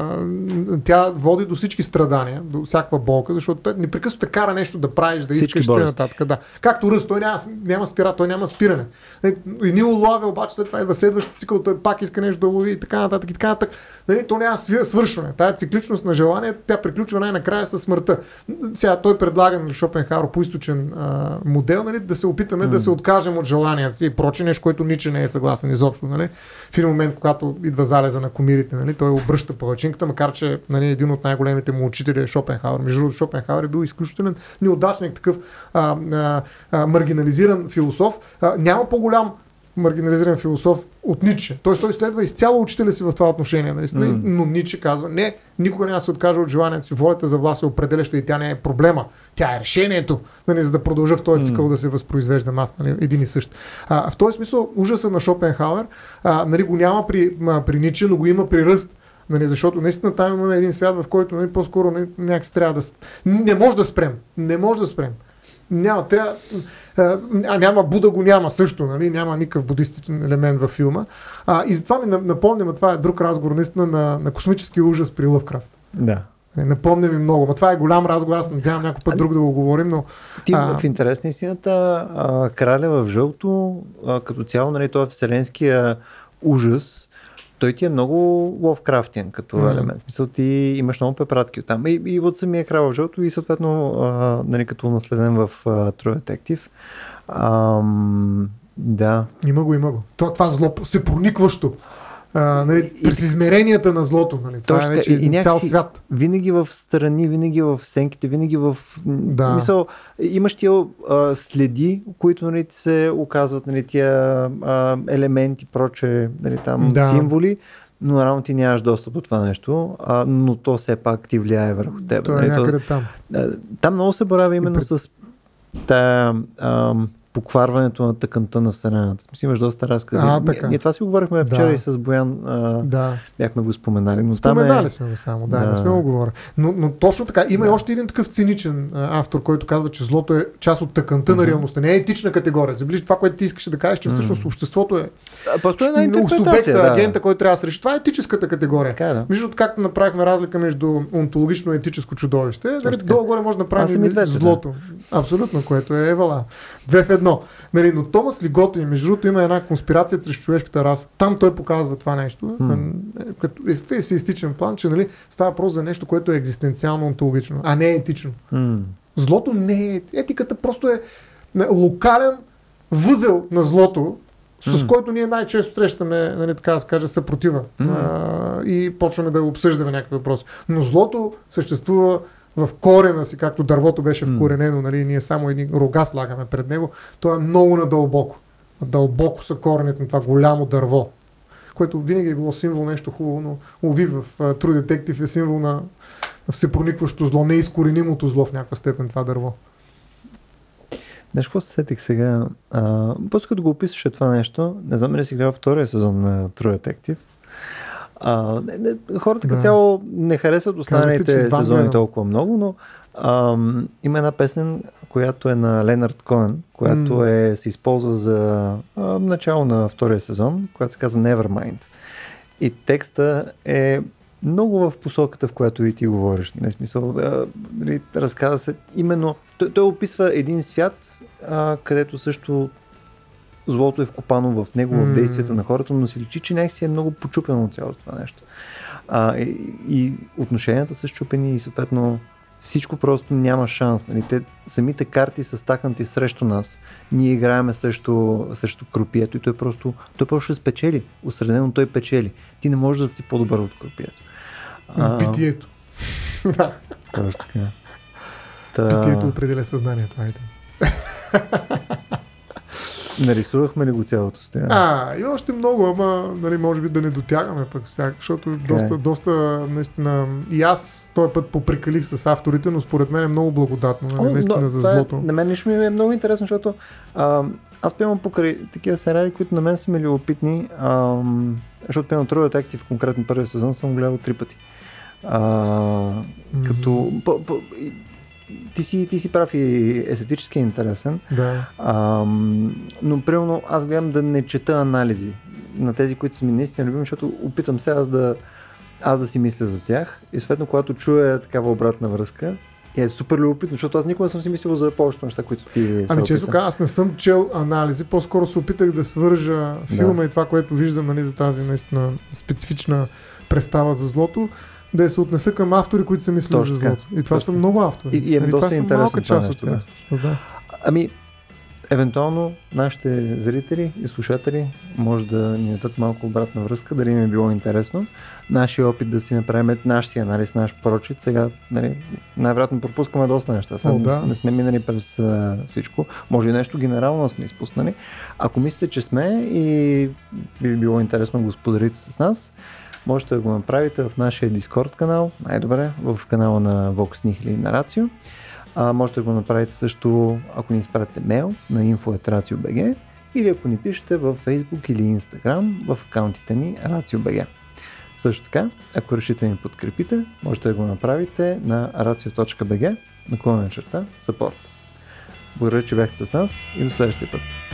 тя води до всички страдания, до всякаква болка, защото непрекъснато те кара нещо да правиш, да искаш и нататък. Да. Както Ръст, той няма спира, той няма спиране. И Нил лови, обаче след това идва следващия цикъл, той пак иска нещо да лови и така нататък. Нали, то няма свършване. Тая цикличност на желание, тя приключва най-накрая със смъртта. Сега той предлага, нали, Шопенхауър по източен модел, нали, да се опитаме да се откажем от желанията си и проче, нещо, което Ниче не е съгласен изобщо. Нали. В един момент, когато идва залеза на комирите, нали, той обръща палачинката, макар че, нали, един от най-големите му учители е Шопенхауър. Между другото, Шопенхауър е бил изключителен неудачник, такъв маргинализиран философ. Няма по-голям маргинализиран философ от Ниче. Той следва изцяло учителя си в това отношение. Нали? Но Ниче казва, не, никога няма да се откаже от желанието си. Волята за власт е определяща и тя не е проблема. Тя е решението, нали, за да продължа в този цикъл да се възпроизвежда маса, нали, един и същ. В този смисъл ужаса на Шопенхауър нали, го няма при Ниче, но го има при Ръст. Нали, защото наистина там имаме един свят, в който, нали, по-скоро някакси трябва да... Не може да спрем. Няма Буда, го няма също, нали? Няма никакъв будистичен елемент във филма. И затова ми напомня, това е друг разговор наистина на космически ужас при Лъвкрафт. Да. Напомня ми много. Това е голям разговор, аз надявам някой път друг да го говорим, но... Ти в интерес на истината, Краля в жълто, като цяло, нали, това е вселенския ужас, той ти е много Ловкрафтиан като елемент. Мисъл, ти имаш много препратки оттам. И от самия Крал в жълто и съответно нали, като наследен в True Detective. Да. Има го. Това зло се проникващо. Нали, през измеренията на злото. Нали. Това е вече цял свят. Винаги в страни, винаги в сенките, винаги в... Мисъл, имаш тия следи, които, нали, се оказват, нали, тия елементи, проче, нали, там символи, но рано ти нямаш достъп до това нещо, но то все пак ти влияе върху теб. Това е някъде там. Там много се борави именно с тая... покварването на тъканта на Вселената. Имаш доста разкази. Ние това си говорихме вчера и с Боян. Бяхме го споменали. Но споменали сме го само, не сме го говорили. Но точно така. Има и още един такъв циничен автор, който казва, че злото е част от тъканта на реалността. Не е етична категория. Заближи това, което ти искаш да кажеш, че всъщност обществото е субекта, агента, който трябва да се реши. Това е етическата категория. Между както направихме разлика между онтологично и етическо чудовище, долу-горе може да направим злото. Абсолютно, което е Евала. Две в едно. Нали, но Томас Лигото и между другото има една конспирация срещу човешката раса. Там той показва това нещо, като есеистичен план, че, нали, става просто за нещо, което е екзистенциално онтологично, а не е етично. Злото не е... Етиката просто е локален възел на злото, с който ние най-често срещаме, нали, така да се каже, съпротива. И почваме да обсъждаме някакви въпроси. Но злото съществува в корена си, както дървото беше вкоренено, нали, ние само един рога слагаме пред него, то е много надълбоко. Дълбоко са корените на това голямо дърво, което винаги е било символ нещо хубаво, но уви в True Detective е символ на всепроникващо зло, неизкоренимото зло в някаква степен това дърво. Знаеш, какво се сетих сега? После като го описваше това нещо, не знам ли си гледал втория сезон на True Detective. Хората като цяло не харесват останалите сезони толкова много, но има една песен, която е на Ленард Коен, която се използва за начало на втория сезон, която се казва Nevermind. И текста е много в посоката, в която и ти говориш. Нали, смисъл, разказва се именно... Той описва един свят, където също злото е вкопано в него, в действията на хората, но се личи, че някакси е много почупено от цялото това нещо. И отношенията са счупени и съответно всичко просто няма шанс. Нали? Самите карти са стакнати срещу нас. Ние играеме срещу крупието и той просто ще спечели. Осредено той печели. Ти не можеш да си по-добър от крупието. Питието. Да. Точно така. Питието определя съзнанието. Айде. Нарисувахме ли го цялото стояние? И още много, ама нали, може би да не дотягаме пък защото доста наистина и аз този път попрекалих с авторите, но според мен е много благодатно, нали, наистина за злото. На мен лично ми е много интересно, защото аз приемам покрай такива сериали, които на мен са ми любопитни, защото приемам True Detective, конкретно първия сезон съм гледал 3 пъти. Като ти си прав и естетически интересен, да. Но примерно аз гледам да не чета анализи на тези, които са ми наистина любими, защото опитам се аз да си мисля за тях и съответно когато чуя такава обратна връзка е супер любопитно, защото аз никога не съм си мислил за повечето неща, които ти са често казвам, аз не съм чел анализи, по-скоро се опитах да свържа филма и това, което виждам, нали, за тази наистина специфична представа за злото, да се отнеса към автори, които са мислили за злото. И това са много автори. И е доста интересно това нещо. Да. Евентуално нашите зрители и слушатели може да ни дадат малко обратна връзка, дали им е било интересно. Нашия опит да си направим нашия анализ, наш прочит. Сега най-вероятно пропускаме доста неща. Сега не сме минали през всичко. Може и нещо генерално сме изпуснали. Ако мислите, че сме и би било интересно го споделите с нас, можете да го направите в нашия Discord канал, най-добре, в канала на Vox Nihil и на Ratio. Можете да го направите също, ако ни изпратите мейл на info@ratio.bg или ако ни пишете в Facebook или Instagram в акаунтите ни Ratio.bg. Също така, ако решите да ни подкрепите, можете да го направите на ratio.bg /support. Благодаря, че бяхте с нас и до следващия път.